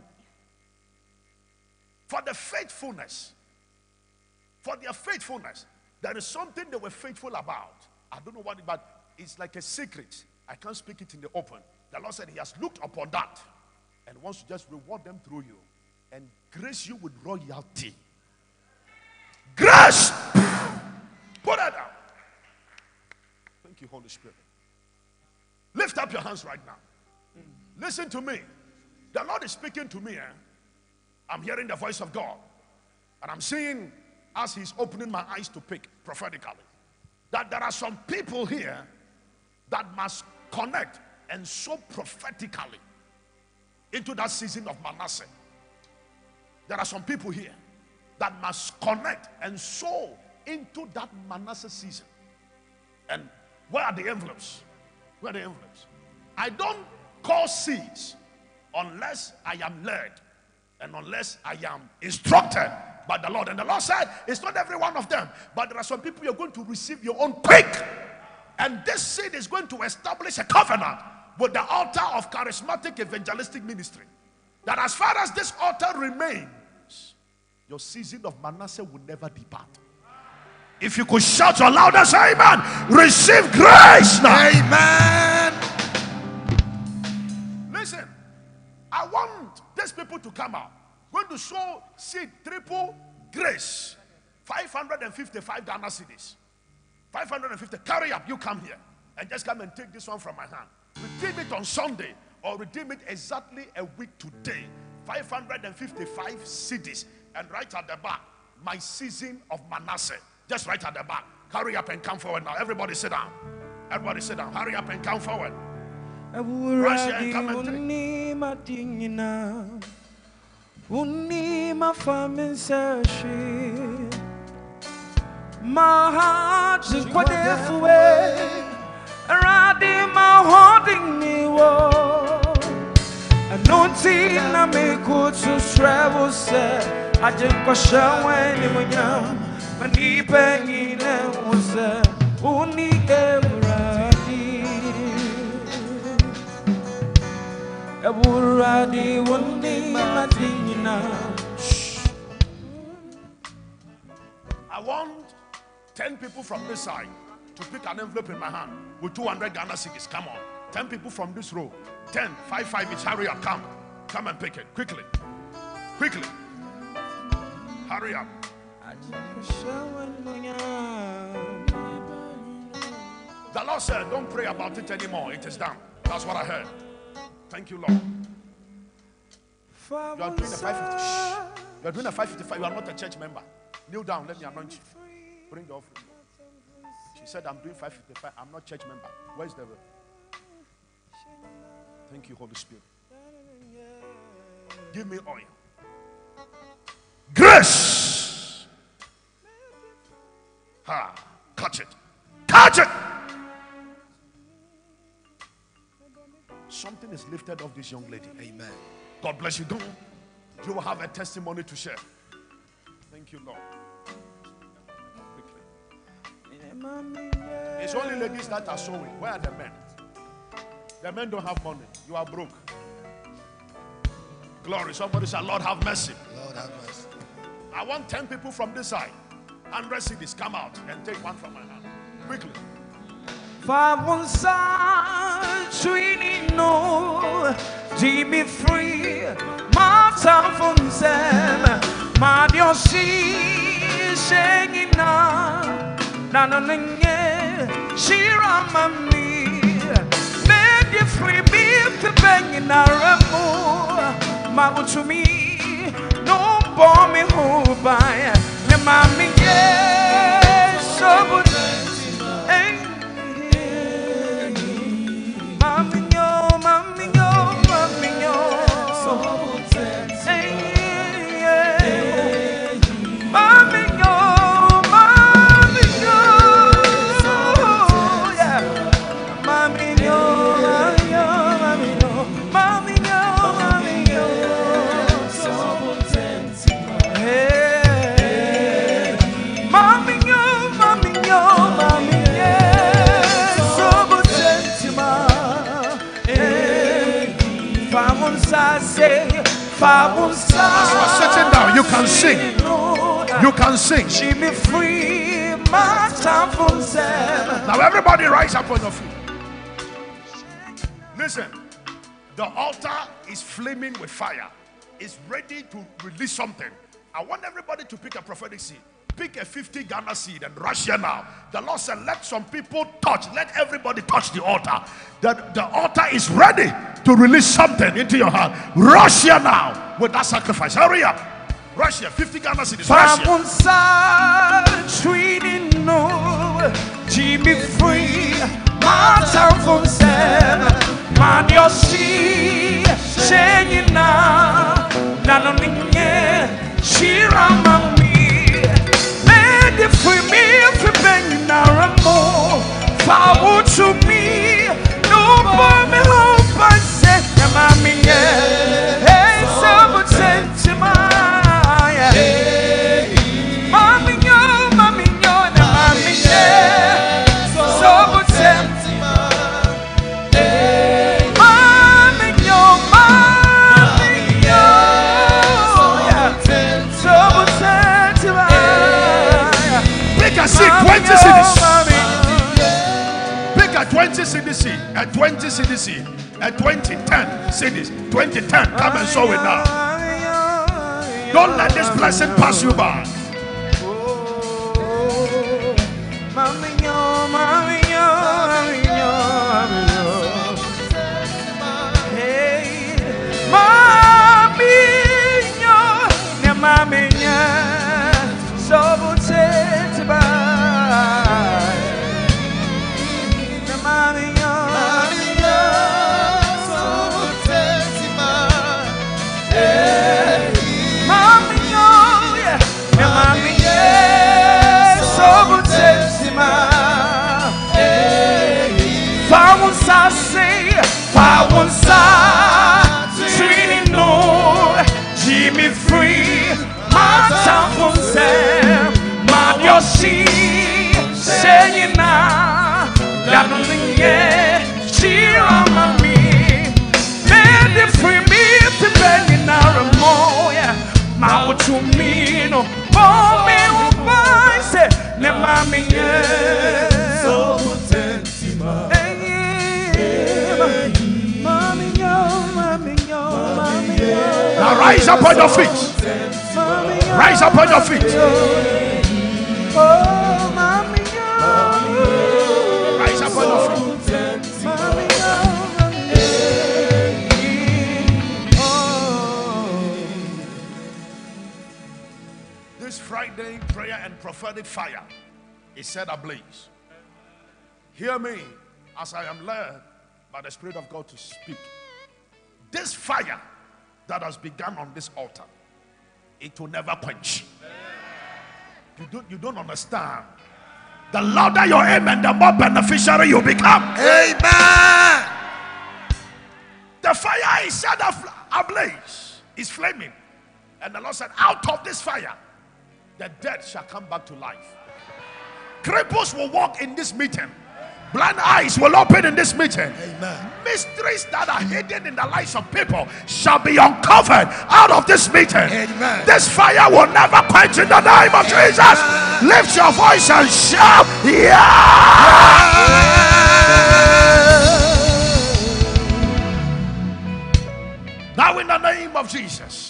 For the faithfulness. For their faithfulness. There is something they were faithful about. I don't know what it, but it's like a secret. I can't speak it in the open. The Lord said He has looked upon that and wants to just reward them through you and grace you with royalty. Grace! Put that down. Thank you, Holy Spirit. Lift up your hands right now. Listen to me. The Lord is speaking to me. I'm hearing the voice of God. And I'm seeing, as He's opening my eyes to pick prophetically, that there are some people here that must connect and sow prophetically into that season of Manasseh. There are some people here that must connect and sow into that Manasseh season. And where are the envelopes? Where are the envelopes? I don't call seeds unless I am led and unless I am instructed by the Lord. And the Lord said, it's not every one of them, but there are some people you're going to receive your own quick. And this seed is going to establish a covenant with the altar of charismatic evangelistic ministry. That as far as this altar remains, your season of Manasseh will never depart. If you could shout your loudest amen, receive grace now. Amen. Listen, I want these people to come out. Going to sow seed triple grace. 555 Ghana cedis. 550. Carry up, you come here. And just come and take this one from my hand. Redeem it on Sunday or redeem it exactly a week today. 555 cedis. And right at the back, my season of Manasseh. Just right at the back. Hurry up and come forward now. Everybody sit down. Everybody sit down. Hurry up and come forward. Rush here and come and take. My heart is quite away. Riding my holding me wall. And no tea I make good to travel set. I just go show when you were young. When he banging was only everybody one day my thing now. I want 10 people from this side to pick an envelope in my hand with 200 Ghana cedis. Come on. 10 people from this row. 10, 5 each. Hurry up. Come. Come and pick it. Quickly. Quickly. Hurry up. The Lord said, don't pray about it anymore. It is done. That's what I heard. Thank you, Lord. You are doing a 550. Shh. You are doing a 555. You are not a church member. Kneel down. Let me anoint you. Bring the offering. She said, I'm doing 555. I'm not church member. Where's the... Thank you, Holy Spirit. Give me oil. Grace. Ha. Catch it. Catch it. Something is lifted off this young lady. Amen. God bless you. You will have a testimony to share. Thank you, Lord. It's only ladies that are sewing. Where are the men? The men don't have money. You are broke. Glory. Somebody say, Lord have mercy. Lord have mercy. I want 10 people from this side. 100 cedis. Come out and take one from my hand. Quickly. Be free. My time from them. My dear, she singing now. She ran me. Made you free me to bang in our remo. My to me. No bomb me who by. The mammy, yes, so good. As you are sitting down, you can sing. You can sing. Now everybody rise up on your feet. Listen, the altar is flaming with fire. It's ready to release something. I want everybody to pick a prophetic seed. Pick a 50 Ghana seed and rush here now. The Lord said, let some people touch. Let everybody touch the altar. The altar is ready to release something into your heart. Rush here now with that sacrifice. Hurry up. Rush here. 50 Ghana seed. Rush Free me if you bang more. Power to me. No more me hope I say, Mammy, hey, someone said to my Mammy, no, Mammy, no, Mammy, someone said to my Mammy, no, Mammy, no, someone said to my Pick a seed, 20 cities. Pick a 20 city seed, a 20 city seed, a 20, 10 cities, 20, 10. Come and sow it now. Don't let this blessing pass you by. Jimmy free, my town from Sam, my Yoshi, saying now, that only yeah, she on me, made it free me to bend in our moya, my what you mean, oh, me, I say, never me, so Now rise up on your feet. Rise up on your feet. Rise up on your feet. This Friday prayer and prophetic fire is set ablaze. Hear me as I am led by the Spirit of God to speak. This fire that has begun on this altar, it will never quench. You don't understand. The louder your amen, the more beneficiary you become. Amen. The fire is set ablaze, is flaming, and the Lord said, out of this fire the dead shall come back to life. Cripples will walk in this meeting. Blind eyes will open in this meeting. Amen. Mysteries that are hidden in the lives of people shall be uncovered out of this meeting. Amen. This fire will never quench in the name of Jesus. Lift your voice and shout, yeah! Now in the name of Jesus,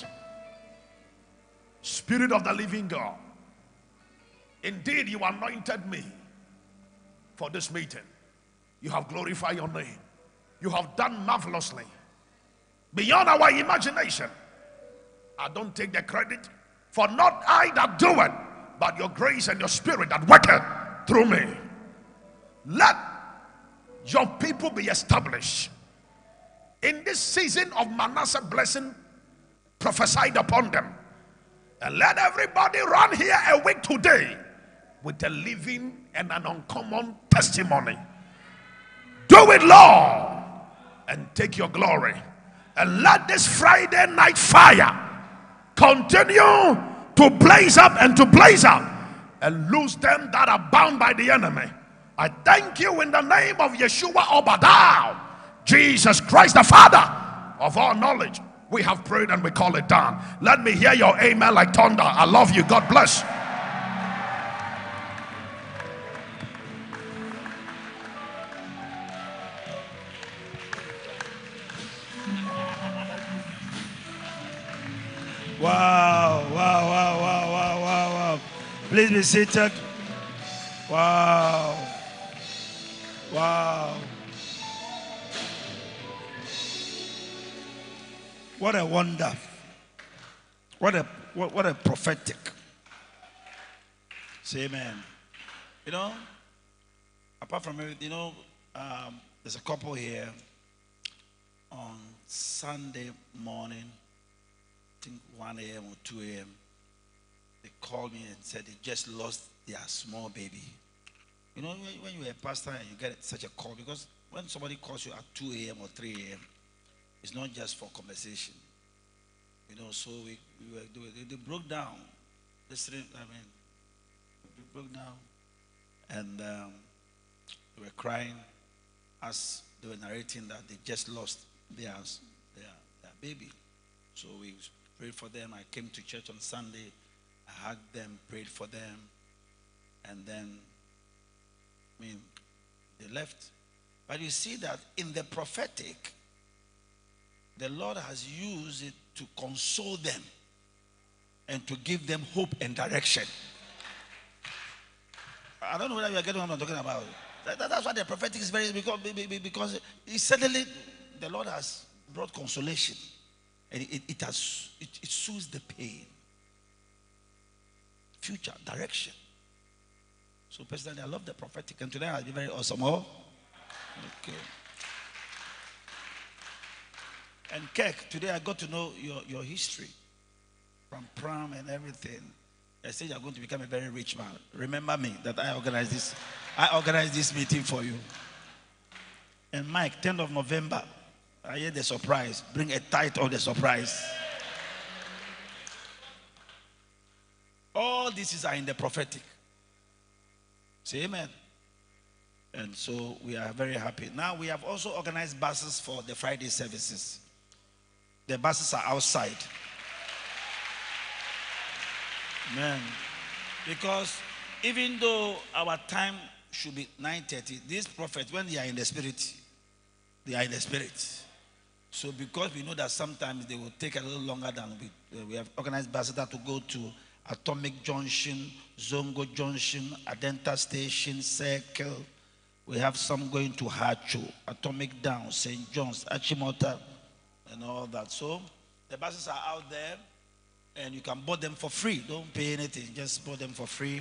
Spirit of the living God, indeed you anointed me for this meeting. You have glorified your name. You have done marvelously beyond our imagination. I don't take the credit, for not I that do it, but your grace and your Spirit that worketh through me. Let your people be established in this season of Manasseh blessing prophesied upon them, and let everybody run here a week today with a living and an uncommon testimony. Do it, Lord, and take your glory. And let this Friday night fire continue to blaze up and to blaze up and loose them that are bound by the enemy. I thank you in the name of Yeshua Obadiah, Jesus Christ, the Father of all knowledge. We have prayed and we call it done. Let me hear your amen like thunder. I love you. God bless. Wow, wow, wow, wow, wow, wow, wow. Please be seated. Wow. Wow. What a wonder. What a prophetic. Say amen. You know, apart from everything, there's a couple here on Sunday morning, I think 1 a.m. or 2 a.m. They called me and said they just lost their small baby. You know, when you're a pastor and you get such a call, because when somebody calls you at 2 a.m. or 3 a.m., it's not just for conversation. You know, so we were doing it. They broke down. They broke down. And they were crying as they were narrating that they just lost their baby. So we prayed for them. I came to church on Sunday. I hugged them, prayed for them. And then, they left. But you see that in the prophetic, the Lord has used it to console them and to give them hope and direction. I don't know whether you are getting what I'm talking about. That's why the prophetic is very, because suddenly the Lord has brought consolation, and it soothes the pain. Future direction. So personally, I love the prophetic, and today I'll be very awesome. Oh, okay. And Kirk, today I got to know your history from prom and everything. I said you're going to become a very rich man. Remember me that I organized this meeting for you. And Mike, 10th of November, I hear the surprise. Bring a tithe of the surprise. All these are in the prophetic. Say amen. And so we are very happy. Now we have also organized buses for the Friday services. The buses are outside. Amen. Because even though our time should be 9:30, these prophets, when they are in the spirit, they are in the spirit. So because we know that sometimes they will take a little longer than we have organized buses that to go to Atomic Junction, Zongo Junction, Adenta Station, Circle. We have some going to Hacho, Atomic Down, St. John's, Achimota, and all that. So the buses are out there, and you can board them for free. Don't pay anything, just board them for free.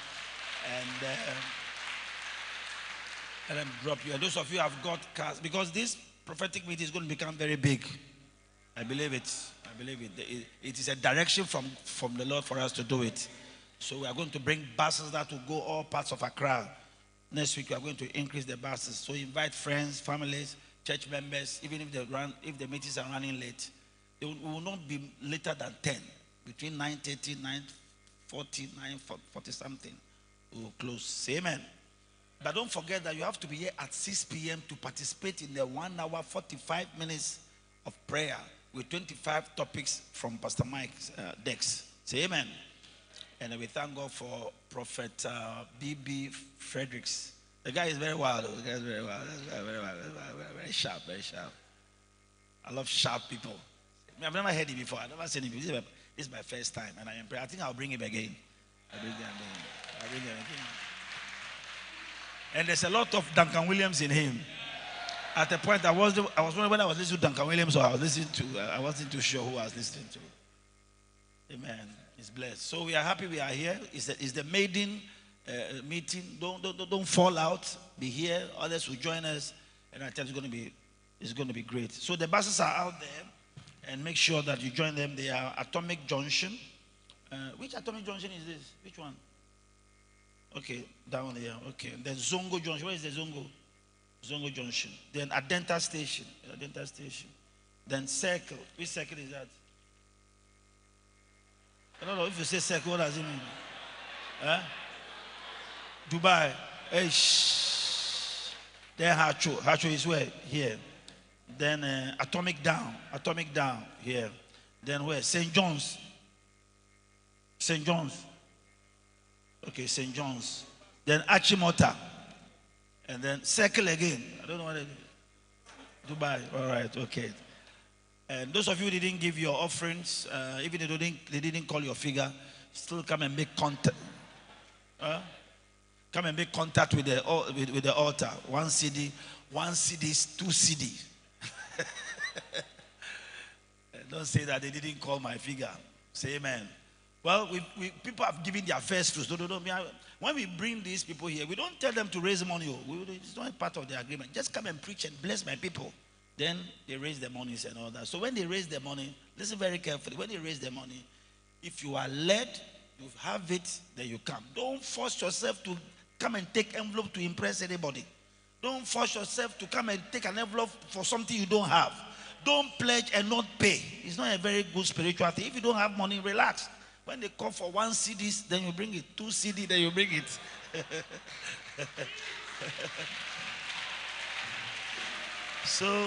And then drop you. And those of you who have got cars, because this prophetic meeting is going to become very big. I believe it. I believe it. It is a direction from the Lord for us to do it. So we are going to bring buses that will go all parts of Accra. Next week we are going to increase the buses. So invite friends, families, church members. Even if the meetings are running late, they will not be later than 10. Between 9:30, 9:40, 9:40 something, we will close. Say amen. But don't forget that you have to be here at 6 p.m. to participate in the 1 hour 45 minutes of prayer with 25 topics from Pastor Mike's decks. Say amen. And we thank God for Prophet B.B. Frederick. The guy is very wild. The guy is very wild. Very sharp, very sharp. I love sharp people. I've never heard him before. I've never seen him. This is my first time, and I think I'll bring him again. I'll bring him again. And there's a lot of Duncan Williams in him. At the point, I was wondering when I was listening to Duncan Williams, or I wasn't too sure who I was listening to. Amen. It's blessed. So we are happy we are here. It's the maiden meeting. Don't fall out. Be here. Others will join us, and I tell you, it's going to be great. So the buses are out there, and make sure that you join them. They are Atomic Junction. Which Atomic Junction is this? Which one? Okay, down there. Okay, then Zongo Junction. Where is the Zongo? Zongo Junction. Then Adenta Station. Then Circle. Which circle is that? I don't know. If you say circle, what does it mean? Huh? Dubai. Hey, shh. Then Hacho. Hacho is where? Here. Then Atomic Down here. Then where? St. John's. Okay, St. John's. Then Achimota. And then circle again. I don't know what it is. Dubai. All right, okay. And those of you who didn't give your offerings, even if they didn't call your figure, still come and make contact. Come and make contact with the altar. 1 CD, 1 CD, 2 CD. Don't say that they didn't call my figure. Say amen. Well, people have given their first fruits. When we bring these people here, we don't tell them to raise money. It's not part of the agreement. Just come and preach and bless my people. Then they raise their monies and all that. So when they raise their money, listen very carefully. When they raise their money, if you are led, you have it, then you come. Don't force yourself to come and take envelope to impress anybody. Don't force yourself to come and take an envelope for something you don't have. Don't pledge and not pay. It's not a very good spiritual thing. If you don't have money, relax. When they call for 1 CD, then you bring it. 2 CD, then you bring it. So,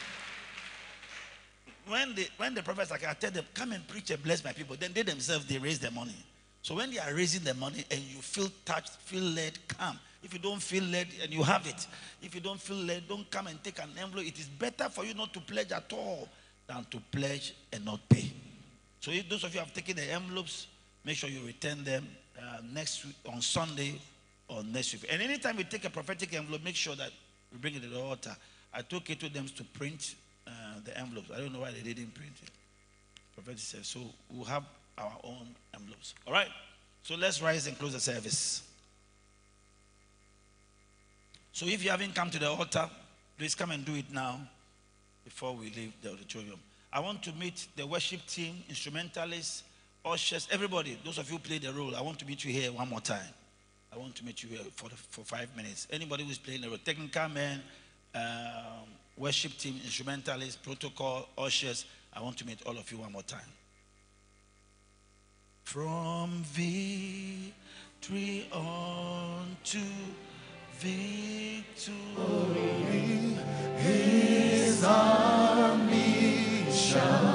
when the prophets like I tell them, come and preach and bless my people, then they themselves, they raise their money. So when they are raising the money and you feel touched, feel led, come. If you don't feel led and you have it, if you don't feel led, don't come and take an envelope. It is better for you not to pledge at all than to pledge and not pay. So if those of you have taken the envelopes, make sure you return them next week on Sunday or next week. And anytime we take a prophetic envelope, make sure that we bring it to the altar. I took it to them to print the envelopes. I don't know why they didn't print it. Prophet said, so we'll have our own envelopes. All right? So let's rise and close the service. So if you haven't come to the altar, please come and do it now before we leave the auditorium. I want to meet the worship team, instrumentalists, ushers, everybody. Those of you who play the role, I want to meet you here one more time. I want to meet you here for 5 minutes. Anybody who's playing the role, technical men, worship team, instrumentalists, protocol, ushers, I want to meet all of you one more time. From victory on to victory, His army shall